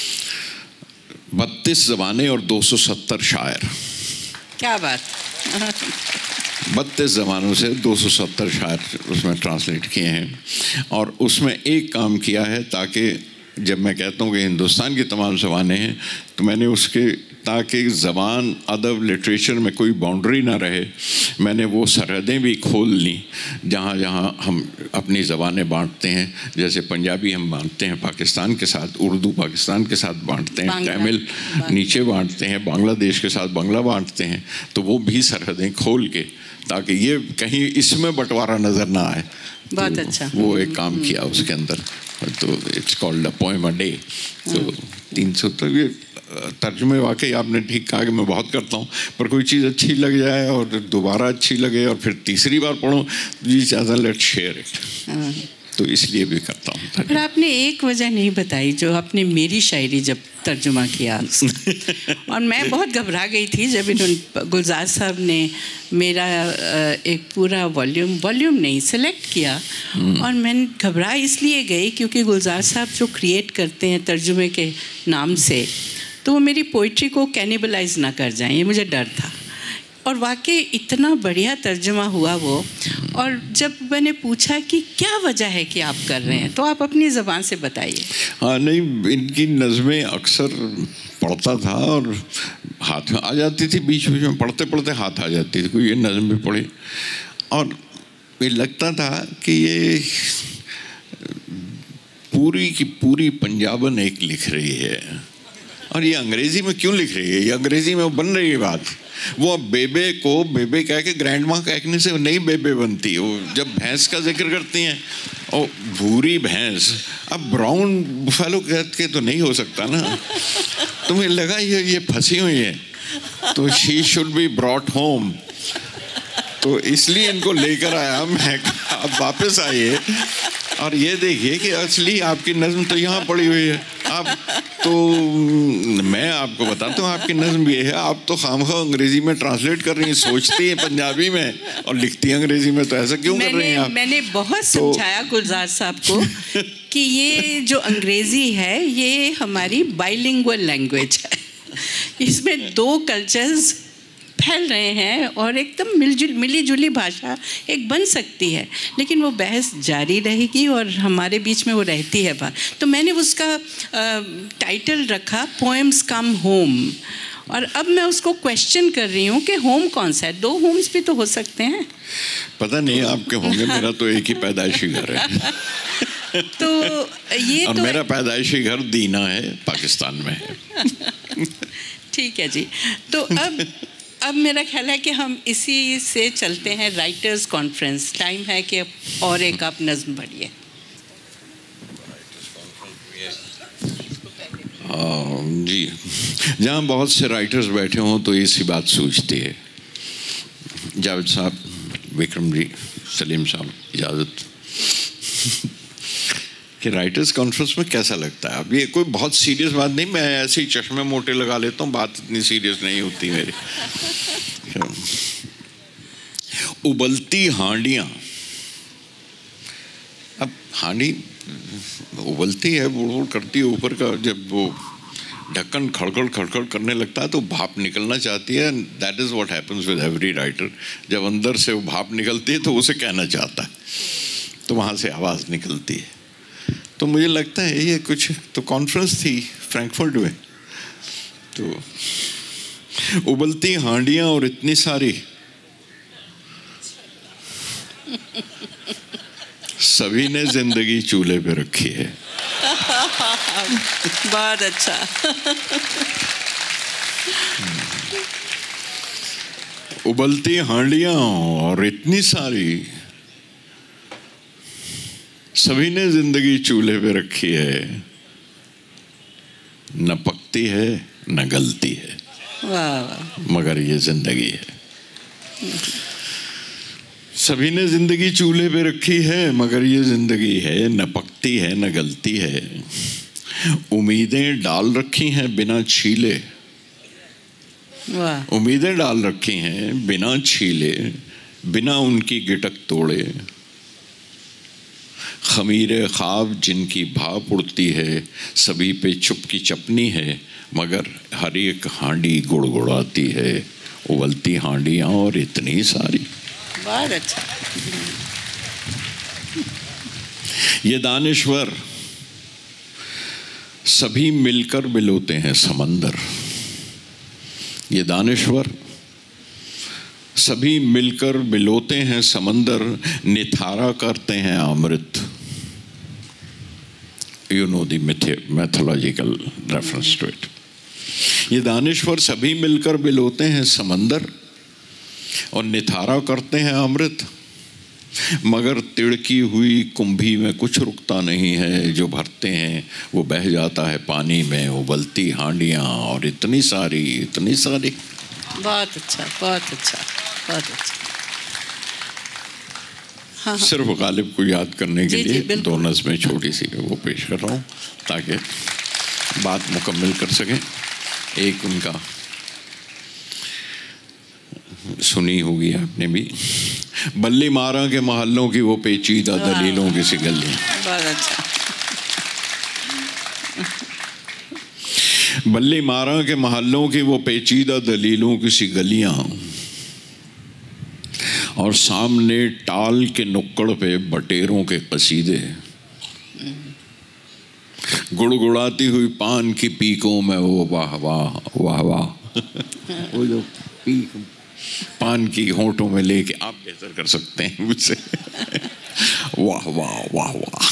बत्तीस ज़बानें और दो सौ सत्तर शायर। क्या बात बत्तीस ज़बानों से दो सौ सत्तर शायर उसमें ट्रांसलेट किए हैं। और उसमें एक काम किया है ताकि जब मैं कहता हूँ कि हिंदुस्तान की तमाम ज़बानें हैं, तो मैंने उसके ताकि ज़बान, अदब, लिटरेचर में कोई बाउंड्री ना रहे, मैंने वो सरहदें भी खोल ली जहाँ जहाँ हम अपनी ज़बानें बांटते हैं। जैसे पंजाबी हम बांटते हैं पाकिस्तान के साथ, उर्दू पाकिस्तान के साथ बांटते हैं, तमिल नीचे बांटते हैं, बांग्लादेश के साथ बांग्ला बांटते हैं। तो वो भी सरहदें खोल के, ताकि ये कहीं इसमें बंटवारा नज़र ना आए। बहुत तो अच्छा, वो एक काम किया उसके अंदर। तो it's called a poem a day. तो तीन सौ तो ये तर्जुमे वाकई आपने ठीक कहा कि मैं बहुत करता हूँ, पर कोई चीज़ अच्छी लग जाए और दोबारा अच्छी लगे और फिर तीसरी बार पढ़ो, जी चाहता लेट्स शेयर इट, तो इसलिए भी करता हूँ। पर आपने एक वजह नहीं बताई जो आपने मेरी शायरी जब तर्जुमा किया और मैं बहुत घबरा गई थी जब इन्होंने, गुलजार साहब ने मेरा एक पूरा वॉल्यूम वॉल्यूम नहीं सेलेक्ट किया, और मैं घबरा इसलिए गई क्योंकि गुलजार साहब जो क्रिएट करते हैं तर्जुमे के नाम से, तो वो मेरी पोइट्री को कैनिबलाइज ना कर जाएं, ये मुझे डर था। और वाकई इतना बढ़िया तर्जुमा हुआ वो। और जब मैंने पूछा कि क्या वजह है कि आप कर रहे हैं, तो आप अपनी ज़बान से बताइए। हाँ नहीं, इनकी नज़में अक्सर पढ़ता था और हाथ में आ जाती थी, बीच बीच में पढ़ते पढ़ते हाथ आ जाती थी, कोई ये नज़म भी पढ़ी, और ये लगता था कि ये पूरी की पूरी पंजाबन एक लिख रही है, और ये अंग्रेज़ी में क्यों लिख रही है, ये अंग्रेज़ी में बन रही है बात, वो अब बेबे को बेबे कह के ग्रैंड माँ कहने से नहीं बेबे बनती। वो जब भैंस का जिक्र करती हैं और भूरी भैंस, अब ब्राउन बुफेलो कह के तो नहीं हो सकता ना। तो मुझे लगा ये ये फंसी हुई है, तो she should be brought home. तो इसलिए इनको लेकर आया मैं। आप वापस आइए और ये देखिए कि असली आपकी नज़्म तो यहाँ पड़ी हुई है। आप तो मैं आपको बताता हूँ आपकी नज़्म ये है, आप तो खामखा अंग्रेजी में ट्रांसलेट कर रही हैं, सोचती हैं पंजाबी में और लिखती हैं अंग्रेजी में, तो ऐसा क्यों कर रही हैं आप? मैंने बहुत तो, समझाया गुलजार साहब को कि ये जो अंग्रेज़ी है ये हमारी बाइलिंगुअल लैंग्वेज है, इसमें दो कल्चर्स फैल रहे हैं और एकदम मिलजुल मिली जुली भाषा एक बन सकती है, लेकिन वो बहस जारी रहेगी और हमारे बीच में वो रहती है बात। तो मैंने उसका टाइटल रखा पोएम्स कम होम, और अब मैं उसको क्वेश्चन कर रही हूँ कि होम कौन सा है? दो होम्स भी तो हो सकते हैं। पता नहीं आपके होंगे, मेरा तो एक ही पैदाइशी घर है। तो ये और तो मेरा पैदाइशी घर दीना है, पाकिस्तान में है। ठीक है जी। तो अब अब मेरा ख्याल है कि हम इसी से चलते हैं राइटर्स कॉन्फ्रेंस। टाइम है कि और एक आप नज़्म पढ़िए। जी, जहाँ बहुत से राइटर्स बैठे हों तो इसी बात सूझती है। जावेद साहब, विक्रम जी, सलीम साहब, इजाज़त कि राइटर्स कॉन्फ्रेंस में कैसा लगता है? अब ये कोई बहुत सीरियस बात नहीं, मैं ऐसे ही चश्मे मोटे लगा लेता हूँ, बात इतनी सीरियस नहीं होती मेरी। उबलती हांडियाँ, अब हांडी उबलती है, बुड़ बुड़ करती है ऊपर का, जब वो ढक्कन खड़खड़ खड़खड़ करने लगता है तो भाप निकलना चाहती है। That is what happens with every writer. जब अंदर से वो भाप निकलती है तो उसे कहना चाहता है, तो वहाँ से आवाज़ निकलती है। तो मुझे लगता है ये कुछ तो कॉन्फ्रेंस थी फ्रैंकफर्ट में, तो उबलती हांडियाँ और इतनी सारी, सभी ने जिंदगी चूल्हे पे रखी है। बहुत अच्छा। उबलती हांडियाँ और इतनी सारी, सभी ने जिंदगी चूल्हे पे रखी है, न पकती है न गलती है, वाह, मगर ये जिंदगी है। सभी ने जिंदगी चूल्हे पे रखी है, मगर ये जिंदगी है, न पकती है न गलती है। उम्मीदें डाल रखी हैं बिना छीले, वाह, उम्मीदें डाल रखी हैं बिना छीले, बिना उनकी गिटक तोड़े। खमीरे ख्वाब जिनकी भाप उड़ती है, सभी पे चुपकी चपनी है, मगर हर एक हांडी गुड़गुड़ाती है। उबलती हांडियाँ और इतनी सारी। बहुत अच्छा। ये दानिश्वर सभी मिलकर बिलोते हैं समंदर, ये दानिश्वर सभी मिलकर बिलोते हैं समंदर, निथारा करते हैं अमृत। You know the mythological reference to it. ये दानिश्वर सभी मिलकर बिलोते हैं समंदर और निथारा करते हैं अमृत, मगर तिड़की हुई कुंभी में कुछ रुकता नहीं है। जो भरते हैं वो बह जाता है पानी में। उबलती हांडियाँ और इतनी सारी इतनी सारी। बहुत अच्छा, बहुत अच्छा, बहुत अच्छा। हाँ, हाँ। सिर्फ गालिब को याद करने के जी, लिए जी, दो नज़्में छोटी सी वो पेश कर रहा हूँ ताकि बात मुकम्मल कर सकें। एक उनका सुनी होगी आपने भी, बल्ली मारा के महल्लों की वो पेचीदा दलीलों की सी गलियां। बहुत अच्छा। बल्ली मारा के महल्लों की वो पेचीदा दलीलों की सी गलियां, और सामने टाल के नुक्कड़ पे बटेरों के कसीदे। गुड़गुड़ाती हुई पान की पीकों में वो वाह वाह वाह वाह, वो जो पीक पान की होंठों में लेके, आप बेहतर कर सकते हैं मुझसे। वाह वाह वाह वाह।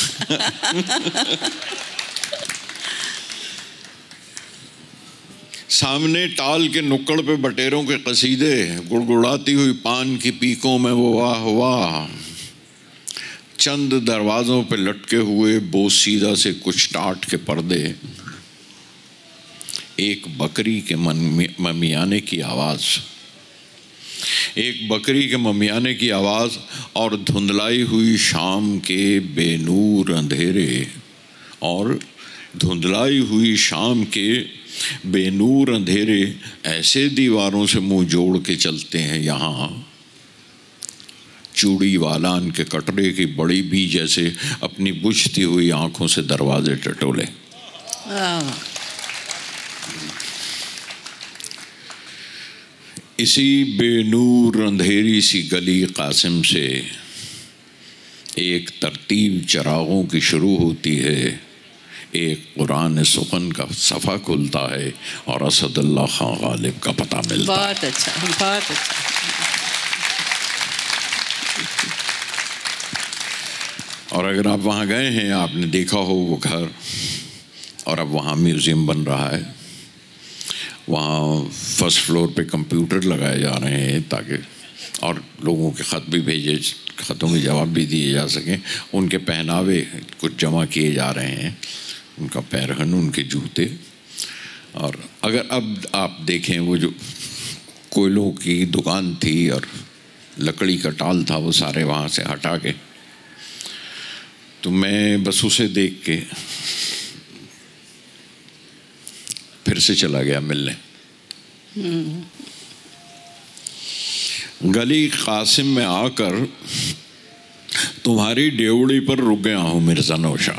सामने टाल के नुक्कड़ पे बटेरों के कसीदे, गुड़गुड़ाती हुई पान की पीकों में वो वाह वाह, चंद दरवाज़ों पे लटके हुए बोसीदा से कुछ टाट के पर्दे, एक बकरी के ममियाने की आवाज़, एक बकरी के ममियाने की आवाज़ और धुंधलाई हुई शाम के बेनूर अंधेरे, और धुंधलाई हुई शाम के बेनूर अंधेरे ऐसे दीवारों से मुंह जोड़ के चलते हैं यहाँ, चूड़ी वालान के कटरे की बड़ी भी जैसे अपनी बुझती हुई आंखों से दरवाजे टटोले। इसी बेनूर अंधेरी सी गली कासिम से एक तरतीब चरागों की शुरू होती है, एक कुरान सुखन का सफ़ा खुलता है और असदुल्लाह खां गालिब का पता मिलता है। बहुत अच्छा, बहुत अच्छा। और अगर आप वहाँ गए हैं, आपने देखा हो वो घर, और अब वहाँ म्यूज़ियम बन रहा है, वहाँ फर्स्ट फ्लोर पे कंप्यूटर लगाए जा रहे हैं ताकि और लोगों के ख़त भी भेजे, ख़तों के जवाब भी दिए जा सकें, उनके पहनावे कुछ जमा किए जा रहे हैं, उनका पैरहन, उनके जूते। और अगर अब आप देखें वो जो कोयलों की दुकान थी और लकड़ी का टाल था, वो सारे वहाँ से हटा के, तो मैं बस उसे देख के फिर से चला गया मिलने। गली कासिम में आकर तुम्हारी डेवड़ी पर रुक गया हूँ मिर्ज़ा नौशा।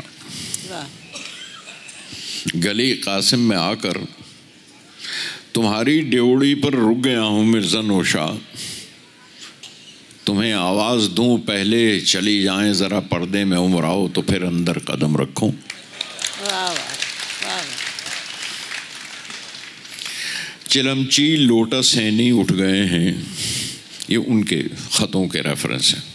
गली कासिम में आकर तुम्हारी डेवड़ी पर रुक गया हूँ मिर्ज़ा नौशा, तुम्हें आवाज़ दूँ पहले चली जाएं ज़रा पर्दे में उम्र आओ तो फिर अंदर कदम रखूं। चिलमची लोटा सैनी उठ गए हैं, ये उनके ख़तों के रेफरेंस हैं।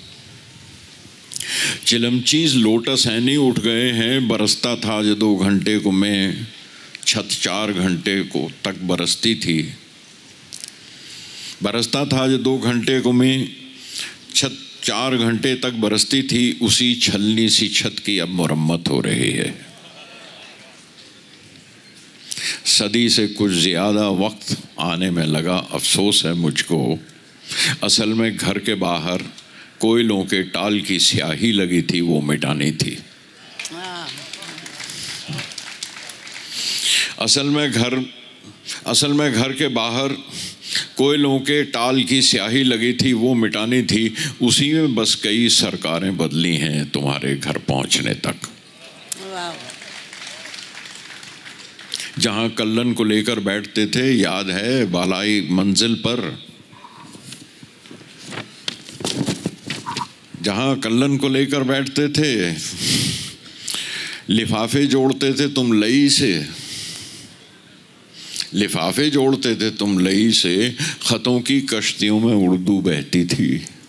चिलमचीज़ लोटा सैनी उठ गए हैं, बरसता था जो दो घंटे को मैं, छत चार घंटे को तक बरसती थी। बरसता था जो दो घंटे को मैं, छत चार घंटे तक बरसती थी, उसी छलनी सी छत की अब मुरम्मत हो रही है। सदी से कुछ ज़्यादा वक्त आने में लगा, अफसोस है मुझको, असल में घर के बाहर कोयलों के टाल की स्याही लगी थी, वो मिटानी थी। असल में घर असल में घर के बाहर कोयलों के टाल की स्याही लगी थी, वो मिटानी थी। उसी में बस कई सरकारें बदली हैं तुम्हारे घर पहुंचने तक। जहां कल्लन को लेकर बैठते थे, याद है, बालाई मंजिल पर, जहां कल्लन को लेकर बैठते थे, लिफाफे जोड़ते थे तुम लई से, लिफाफे जोड़ते थे तुम लई से, ख़तों की कश्तियों में उर्दू बहती थी।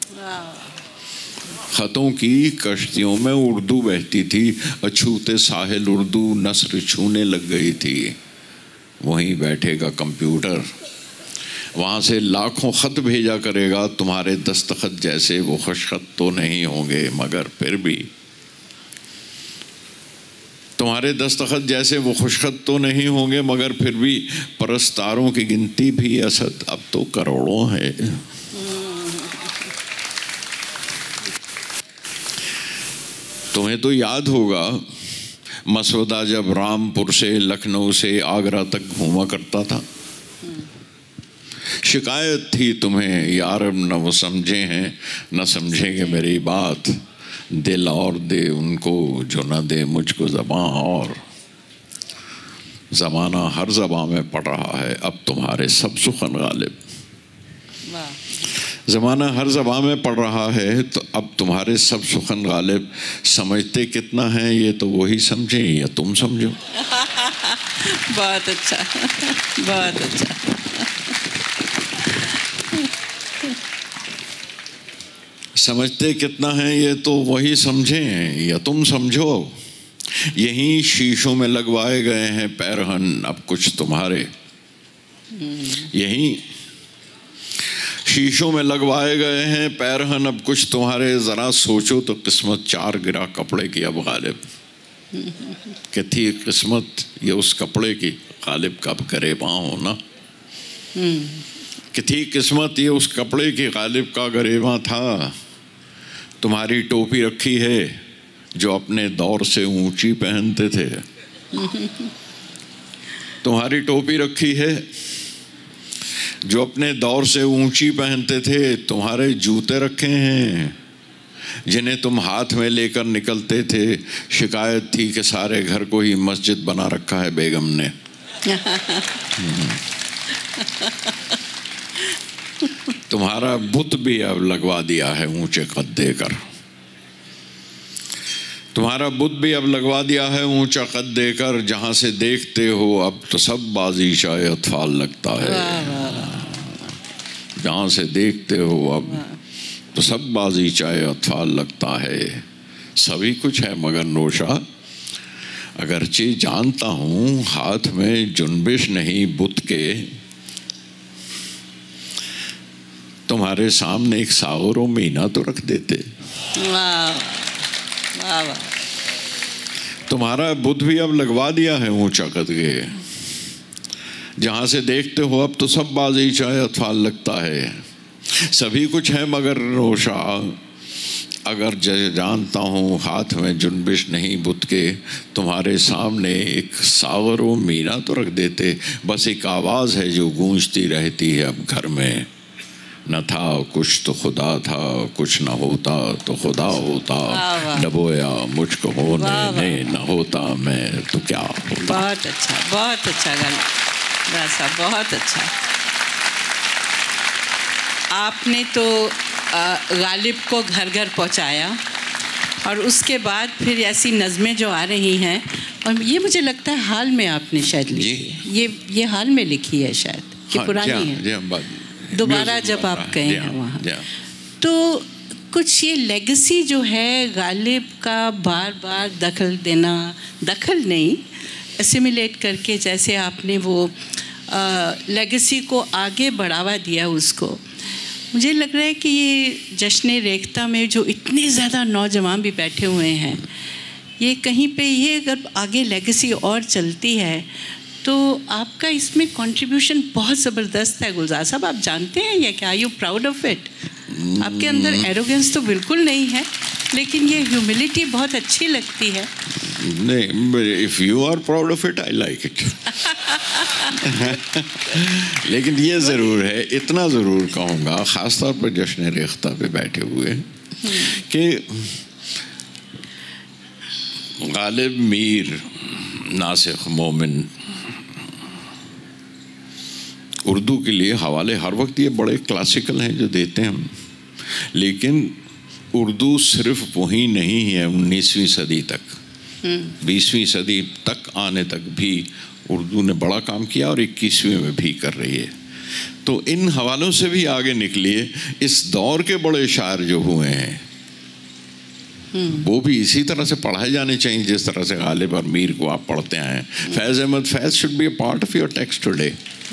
ख़तों की कश्तियों में उर्दू बहती थी, अछूते साहिल उर्दू नस्र छूने लग गई थी। वहीं बैठेगा कंप्यूटर, वहाँ से लाखों ख़त भेजा करेगा, तुम्हारे दस्तखत जैसे वो खुशख़त तो नहीं होंगे मगर फिर भी, तुम्हारे दस्तखत जैसे वो खुशख़त तो नहीं होंगे मगर फिर भी, परस्तारों की गिनती भी असद अब तो करोड़ों है। तुम्हें तो याद होगा मसौदा जब रामपुर से, लखनऊ से आगरा तक घूमा करता था। शिकायत थी तुम्हें, यार न वो समझे हैं न समझेंगे मेरी बात, दिल और दे उनको जो न दे मुझको ज़बां और। ज़माना हर ज़बां में पढ़ रहा है अब तुम्हारे सब सुखन गालिब। ज़माना हर ज़बां में पढ़ रहा है तो अब तुम्हारे सब सुखन गालिब। समझते कितना है ये तो वही समझे या तुम समझो। बहुत अच्छा, बहुत अच्छा। समझते कितना है ये तो वही समझें या तुम समझो। यहीं शीशों में लगवाए गए हैं पैरहन अब कुछ तुम्हारे, यहीं शीशों में लगवाए गए हैं पैरहन अब कुछ तुम्हारे, ज़रा सोचो तो किस्मत चार गिरा कपड़े की अब गालिब। कि थी किस्मत ये उस कपड़े की, गालिब कब करे पाँव ना। कि थी किस्मत ये उस कपड़े की, गालिब का गरेबा था। तुम्हारी टोपी रखी है जो अपने दौर से ऊंची पहनते थे। तुम्हारी टोपी रखी है जो अपने दौर से ऊंची पहनते थे। तुम्हारे जूते रखे हैं जिन्हें तुम हाथ में लेकर निकलते थे। शिकायत थी कि सारे घर को ही मस्जिद बना रखा है बेगम ने। तुम्हारा बुत भी अब लगवा दिया है ऊंचे कद देकर। तुम्हारा बुत भी अब लगवा दिया है ऊंचा कद देकर। जहां से देखते हो अब तो सब बाजी शाय अतफाल लगता है। जहां से देखते हो अब तो सब बाजी चाहे अतफाल लगता है। सभी कुछ है मगर नोशा, अगरचे जानता हूँ हाथ में जुनबिश नहीं बुत के। तुम्हारे सामने एक सागर और मीना तो रख देते। वाह वाह वाह। तुम्हारा बुत भी अब लगवा दिया है ऊंचा कद के। जहां से देखते हो अब तो सब बाजी चाहे अतफाल लगता है। सभी कुछ है मगर नोशा, अगर जानता हूँ हाथ में जुनबिश नहीं बुत के। तुम्हारे सामने एक सागर व मीना तो रख देते। बस एक आवाज़ है जो गूंजती रहती है अब घर में। न था कुछ तो खुदा था, कुछ न होता तो खुदा होता। डबोया मुझको होने ने न होता मैं तो क्या होता। बहुत अच्छा, बहुत अच्छा गाना साहब, बहुत अच्छा। आपने तो गालिब को घर घर पहुंचाया और उसके बाद फिर ऐसी नज़में जो आ रही हैं, और ये मुझे लगता है हाल में आपने शायद लिखी है। ये ये हाल में लिखी है शायद कि हाँ, पुरानी जी, है। जी, दोबारा जब आप गए हैं वहाँ, तो कुछ ये लेगेसी जो है गालिब का बार बार दखल देना, दखल नहीं एसिमिलेट करके, जैसे आपने वो लेगेसी को आगे बढ़ावा दिया उसको। मुझे लग रहा है कि ये जश्न रेख्ता में जो इतने ज़्यादा नौजवान भी बैठे हुए हैं, ये कहीं पे ये अगर आगे लेगेसी और चलती है तो आपका इसमें कंट्रीब्यूशन बहुत ज़बरदस्त है। गुलजार साहब, आप जानते हैं ये क्या? You proud of it? आपके अंदर एरोगेंस तो बिल्कुल नहीं है, लेकिन ये ह्यूमिलिटी बहुत अच्छी लगती है। नहीं, if you are proud of it I like it. लेकिन ये ज़रूर है, इतना ज़रूर कहूँगा ख़ास तौर पर जश्न रेख्ता पे बैठे हुए कि गालिब, मीर, नासिख, मोमिन, उर्दू के लिए हवाले हर वक्त ये बड़े क्लासिकल हैं जो देते हैं हम। लेकिन उर्दू सिर्फ वही नहीं है। उन्नीसवीं सदी तक, बीसवीं सदी तक आने तक भी उर्दू ने बड़ा काम किया और इक्कीसवीं में भी कर रही है। तो इन हवालों से भी आगे निकलिए। इस दौर के बड़े शायर जो हुए हैं वो भी इसी तरह से पढ़ाए जाने चाहिए जिस तरह से गालिब और मीर को आप पढ़ते हैं। Faiz Ahmed Faiz should be a part of your text today.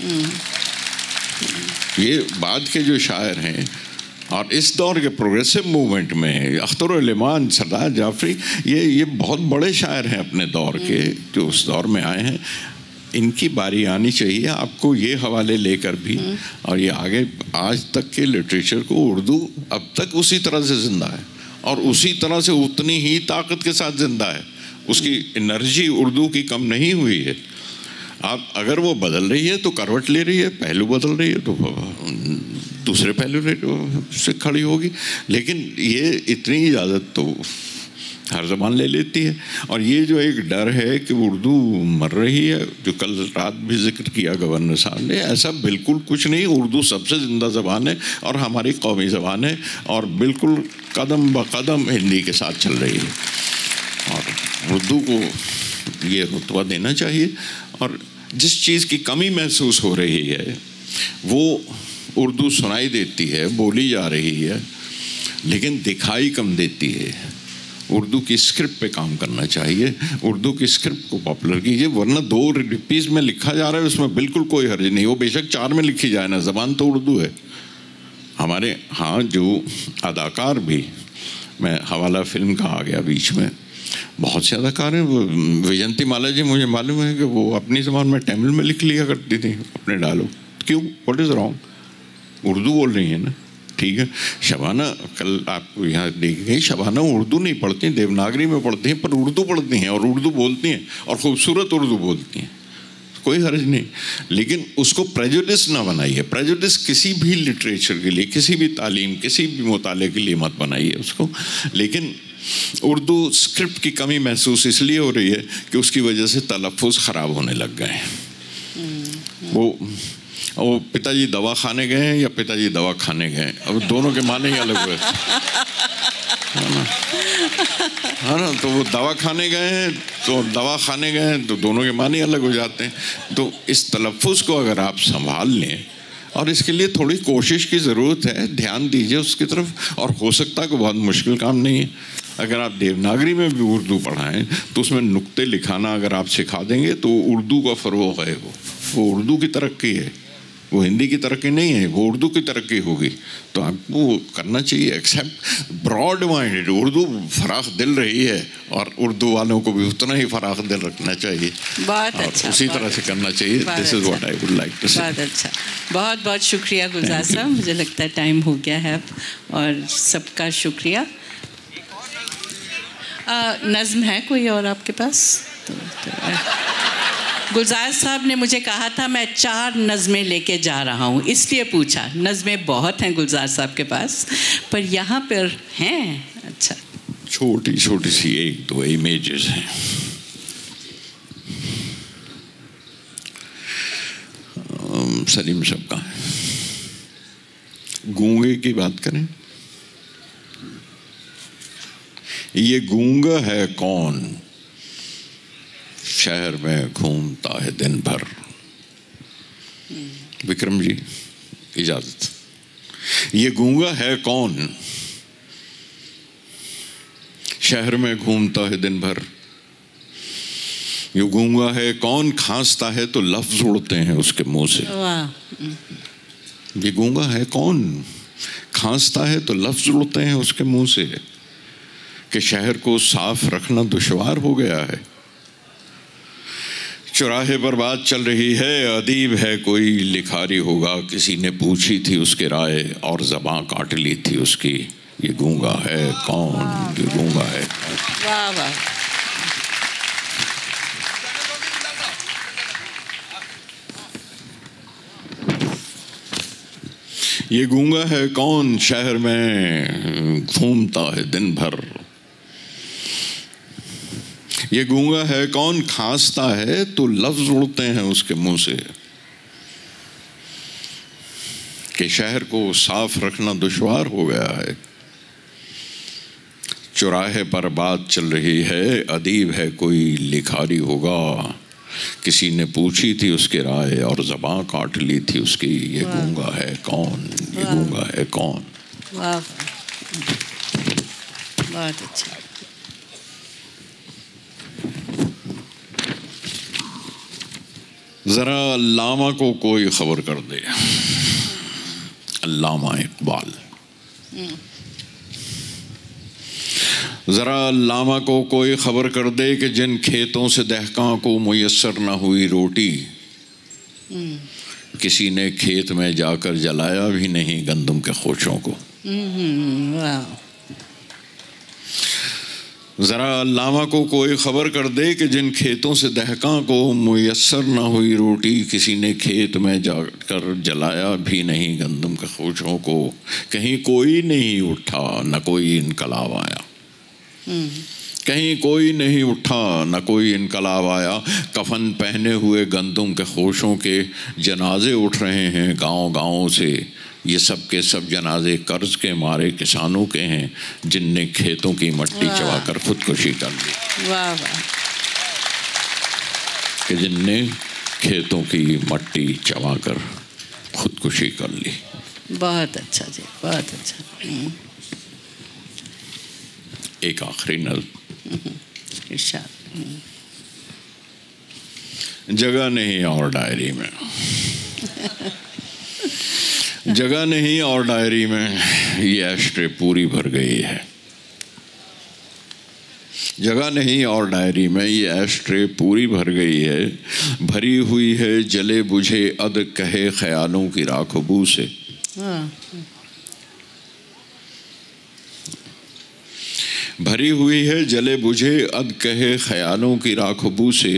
ये बाद के जो शायर हैं और इस दौर के प्रोग्रेसिव मूवमेंट में अख्तर उल इमान, सरदार जाफरी, ये ये बहुत बड़े शायर हैं अपने दौर के जो उस दौर में आए हैं। इनकी बारी आनी चाहिए आपको ये हवाले लेकर भी। और ये आगे आज तक के लिटरेचर को उर्दू अब तक उसी तरह से ज़िंदा है और उसी तरह से उतनी ही ताकत के साथ ज़िंदा है। उसकी एनर्जी उर्दू की कम नहीं हुई है। आप अगर वो बदल रही है तो करवट ले रही है, पहलू बदल रही है तो दूसरे पहलू से खड़ी होगी। लेकिन ये इतनी इजाज़त तो हर ज़बान ले लेती है। और ये जो एक डर है कि उर्दू मर रही है, जो कल रात भी जिक्र किया गवर्नर साहब ने, ऐसा बिल्कुल कुछ नहीं। उर्दू सबसे ज़िंदा ज़बान है और हमारी कौमी ज़बान है और बिल्कुल कदम ब कदम हिंदी के साथ चल रही है। और उर्दू को ये रुतबा देना चाहिए। और जिस चीज़ की कमी महसूस हो रही है वो उर्दू सुनाई देती है, बोली जा रही है, लेकिन दिखाई कम देती है। उर्दू की स्क्रिप्ट पे काम करना चाहिए, उर्दू की स्क्रिप्ट को पॉपुलर कीजिए, वरना दो लिपीज़ में लिखा जा रहा है उसमें बिल्कुल कोई हर्ज नहीं, वो बेशक चार में लिखी जाए ना, ज़बान तो उर्दू है हमारे। हाँ, जो अदाकार भी, मैं हवाला फिल्म का आ गया बीच में, बहुत से अदाकार हैं, वो विजंती माला जी मुझे मालूम है कि वो अपनी ज़बान में तमिल में लिख लिया करती थी अपने डायलॉग। क्यों? What is wrong? उर्दू बोल रही है ना, ठीक है। शबाना, कल आपको यहाँ देख गई, शबाना उर्दू नहीं पढ़ती, देवनागरी में पढ़ती हैं, पर उर्दू पढ़ती हैं और उर्दू बोलती हैं और खूबसूरत उर्दू बोलती हैं, कोई हर्ज नहीं। लेकिन उसको प्रेजुडिस ना बनाइए। प्रेजुडिस किसी भी लिटरेचर के लिए, किसी भी तालीम, किसी भी मुताले के लिए मत बनाइए उसको। लेकिन उर्दू स्क्रिप्ट की कमी महसूस इसलिए हो रही है कि उसकी वजह से तलफ़्फ़ुज़ ख़राब होने लग गए हैं। वो वो पिताजी दवा खाने गए हैं या पिताजी दवा खाने गए, अब दोनों के माने ही अलग हुए, है ना, है ना। तो वो दवा खाने गए हैं तो दवा खाने गए हैं तो दोनों के माने अलग हो जाते हैं। तो इस तलफ़्फ़ुज़ को अगर आप संभाल लें, और इसके लिए थोड़ी कोशिश की ज़रूरत है, ध्यान दीजिए उसकी तरफ, और हो सकता है कि बहुत मुश्किल काम नहीं है। अगर आप देवनागरी में भी उर्दू पढ़ाएं तो उसमें नुक्ते लिखाना अगर आप सिखा देंगे तो उर्दू का फ़रोग़ है, वो वो उर्दू की तरक्की है, वो हिंदी की तरक्की नहीं है, वो उर्दू की तरक्की होगी। तो आपको करना चाहिए एक्सेप्ट ब्रॉड माइंडेड, उर्दू फराख दिल रही है और उर्दू वालों को भी उतना ही फराख दिल रखना चाहिए, बहुत अच्छा, उसी तरह से करना चाहिए। This is what I would like to say. बहुत अच्छा, बहुत बहुत शुक्रिया गुलजार साहब। मुझे लगता है टाइम हो गया है अब, और सबका शुक्रिया। नज़्म है कोई और आपके पास? तो, तो, गुलजार साहब ने मुझे कहा था मैं चार नज़में लेके जा रहा हूँ, इसलिए पूछा। नज़में बहुत हैं गुलजार साहब के पास, पर यहाँ पर हैं। अच्छा, छोटी छोटी सी एक दो इमेजेस हैं। सलीम साहब का गूंगे की बात करें, ये गूंगा है कौन, शहर में घूमता है दिन भर। विक्रम जी इजाजत। ये गूंगा है कौन, शहर में घूमता है दिन भर। ये गूंगा है कौन, खांसता है तो लफ्ज उड़ते हैं उसके मुंह से। ये गूंगा है कौन, खांसता है तो लफ्ज उड़ते हैं उसके मुंह से, कि शहर को साफ रखना दुश्वार हो गया है। चौराहे पर बात चल रही है, अदीब है कोई लिखारी होगा, किसी ने पूछी थी उसके राय और ज़बां काट ली थी उसकी। ये गूंगा है कौन, ये गूंगा है। वाह वाह, ये गूंगा है कौन, शहर में घूमता है दिन भर। ये गूंगा है कौन, खांसता है तो लफ्ज उड़ते हैं उसके मुंह से, कि शहर को साफ रखना दुश्वार हो गया है। चौराहे पर बात चल रही है, अदीब है कोई लिखारी होगा, किसी ने पूछी थी उसके राय और ज़बां काट ली थी उसकी। ये गूंगा है कौन, ये गूंगा है कौन। वाह, बहुत अच्छा। ज़रा अल्लामा को कोई ख़बर कर दे, अल्लामा इकबाल। ज़रा अल्लामा को कोई ख़बर कर दे कि जिन खेतों से दहकां को मुयस्सर न हुई रोटी, किसी ने खेत में जाकर जलाया भी नहीं गंदम के खोशों को। ज़रा अल्लामा को कोई ख़बर कर दे कि जिन खेतों से दहकां को मुयस्सर न हुई रोटी, किसी ने खेत में जाकर जलाया भी नहीं गंदम के खोशों को। कहीं कोई नहीं उठा न कोई इनकलाब आया, कहीं कोई नहीं उठा न कोई इनकलाब आया। कफन पहने हुए गंदम के खोशों के जनाजे उठ रहे हैं गांव गांव से। ये सब के सब जनाजे कर्ज के मारे किसानों के हैं, जिनने खेतों की मट्टी चबाकर खुदकुशी कर ली। वाह वाह, कि जिनने खेतों की मट्टी चबाकर खुदकुशी कर ली। बहुत अच्छा जी, बहुत अच्छा। एक आखिरी नज़्म। इरशाद। जगह नहीं और डायरी में, जगह नहीं और डायरी में, ये एस्ट्रे पूरी भर गई है। जगह नहीं और डायरी में, ये एस्ट्रे पूरी भर गई है। भरी हुई है जले बुझे अद कहे ख्यालों की राखबू से। भरी हुई है जले बुझे अद कहे ख्यालों की राखबू से।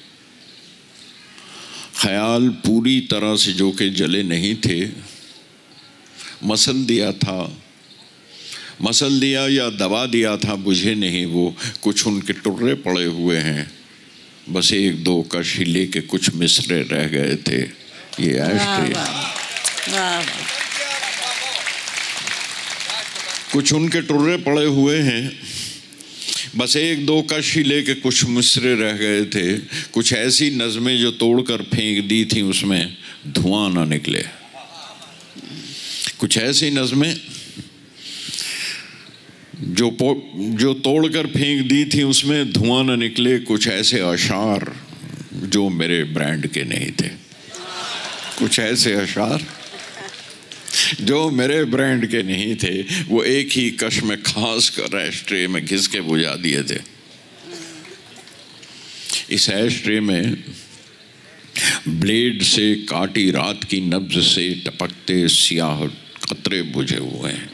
ख्याल पूरी तरह से जो कि जले नहीं थे, मसल दिया था, मसल दिया या दबा दिया था, बुझे नहीं वो। कुछ उनके टुर्रे पड़े हुए हैं, बस एक दो कश ही लेके कुछ मिसरे रह गए थे। ये एस्ट्रे। कुछ उनके टुर्रे पड़े हुए हैं, बस एक दो कश ही लेके कुछ मिसरे रह गए थे। कुछ ऐसी नज़में जो तोड़कर फेंक दी थी उसमें धुआं ना निकले। कुछ ऐसी नज़में जो जो तोड़कर फेंक दी थी उसमें धुआं न निकले। कुछ ऐसे अशार जो मेरे ब्रांड के नहीं थे। कुछ ऐसे अशार जो मेरे ब्रांड के नहीं थे, वो एक ही कश में खास कर एस्ट्रे में घिस के बुझा दिए थे। इस एस्ट्रे में ब्लेड से काटी रात की नब्ज से टपकते सियाह कतरे बुझे हुए हैं।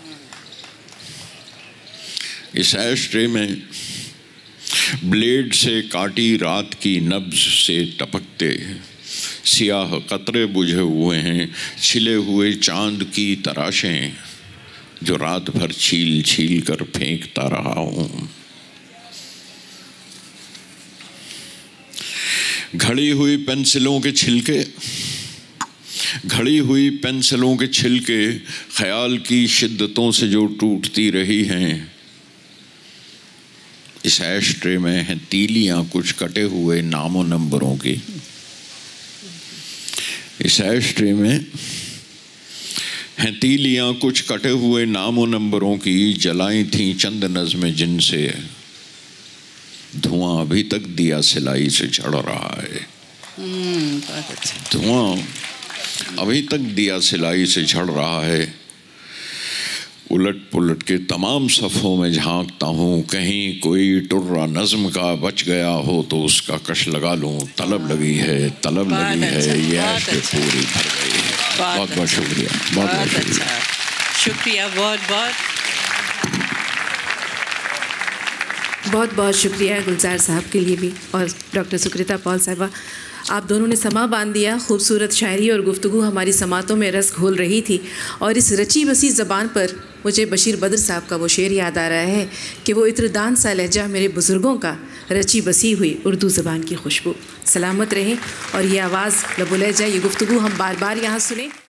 इस एस्ट्रे में ब्लेड से काटी रात की नब्ज से टपकते सियाह कतरे बुझे हुए हैं। छिले हुए चांद की तराशें जो रात भर छील छील कर फेंकता रहा हूँ। घड़ी हुई पेंसिलों के छिलके, घड़ी हुई पेंसिलों के छिलके ख्याल की शिद्दतों से जो टूटती रही हैं। इस एस्ट्रे में हैं तीलियां कुछ कटे हुए नामों नंबरों की। इस एस्ट्रे में हैं तीलियां कुछ कटे हुए नामों नंबरों की। जलाई थी चंद नज़में जिनसे धुआं अभी तक दिया सिलाई से झड़ रहा है। धुआं अभी तक दिया सिलाई से झड़ रहा है। उलट पुलट के तमाम सफ़ों में झांकता हूँ, कहीं कोई टुर्रा नज़्म का बच गया हो तो उसका कश लगा लूँ। तलब लगी है, तलब लगी है, ये एस्ट्रे पूरी भर गई है। बहुत बहुत शुक्रिया, बहुत बहुत शुक्रिया, शुक्रिया, बहुत बहुत बहुत बहुत शुक्रिया गुलजार साहब के लिए भी, और डॉक्टर सुकृता पॉल साहिबा, आप दोनों ने समा बांध दिया। खूबसूरत शायरी और गुफ्तगू हमारी समातों में रस घोल रही थी। और इस रची बसी ज़बान पर मुझे बशीर बद्र साहब का वो शेर याद आ रहा है कि वो इत्रदान सा लहजा मेरे बुज़ुर्गों का, रची बसी हुई उर्दू ज़बान की खुशबू। सलामत रहें और ये आवाज़ लबो लहजा, ये गुफ्तगू हम बार बार यहाँ सुने।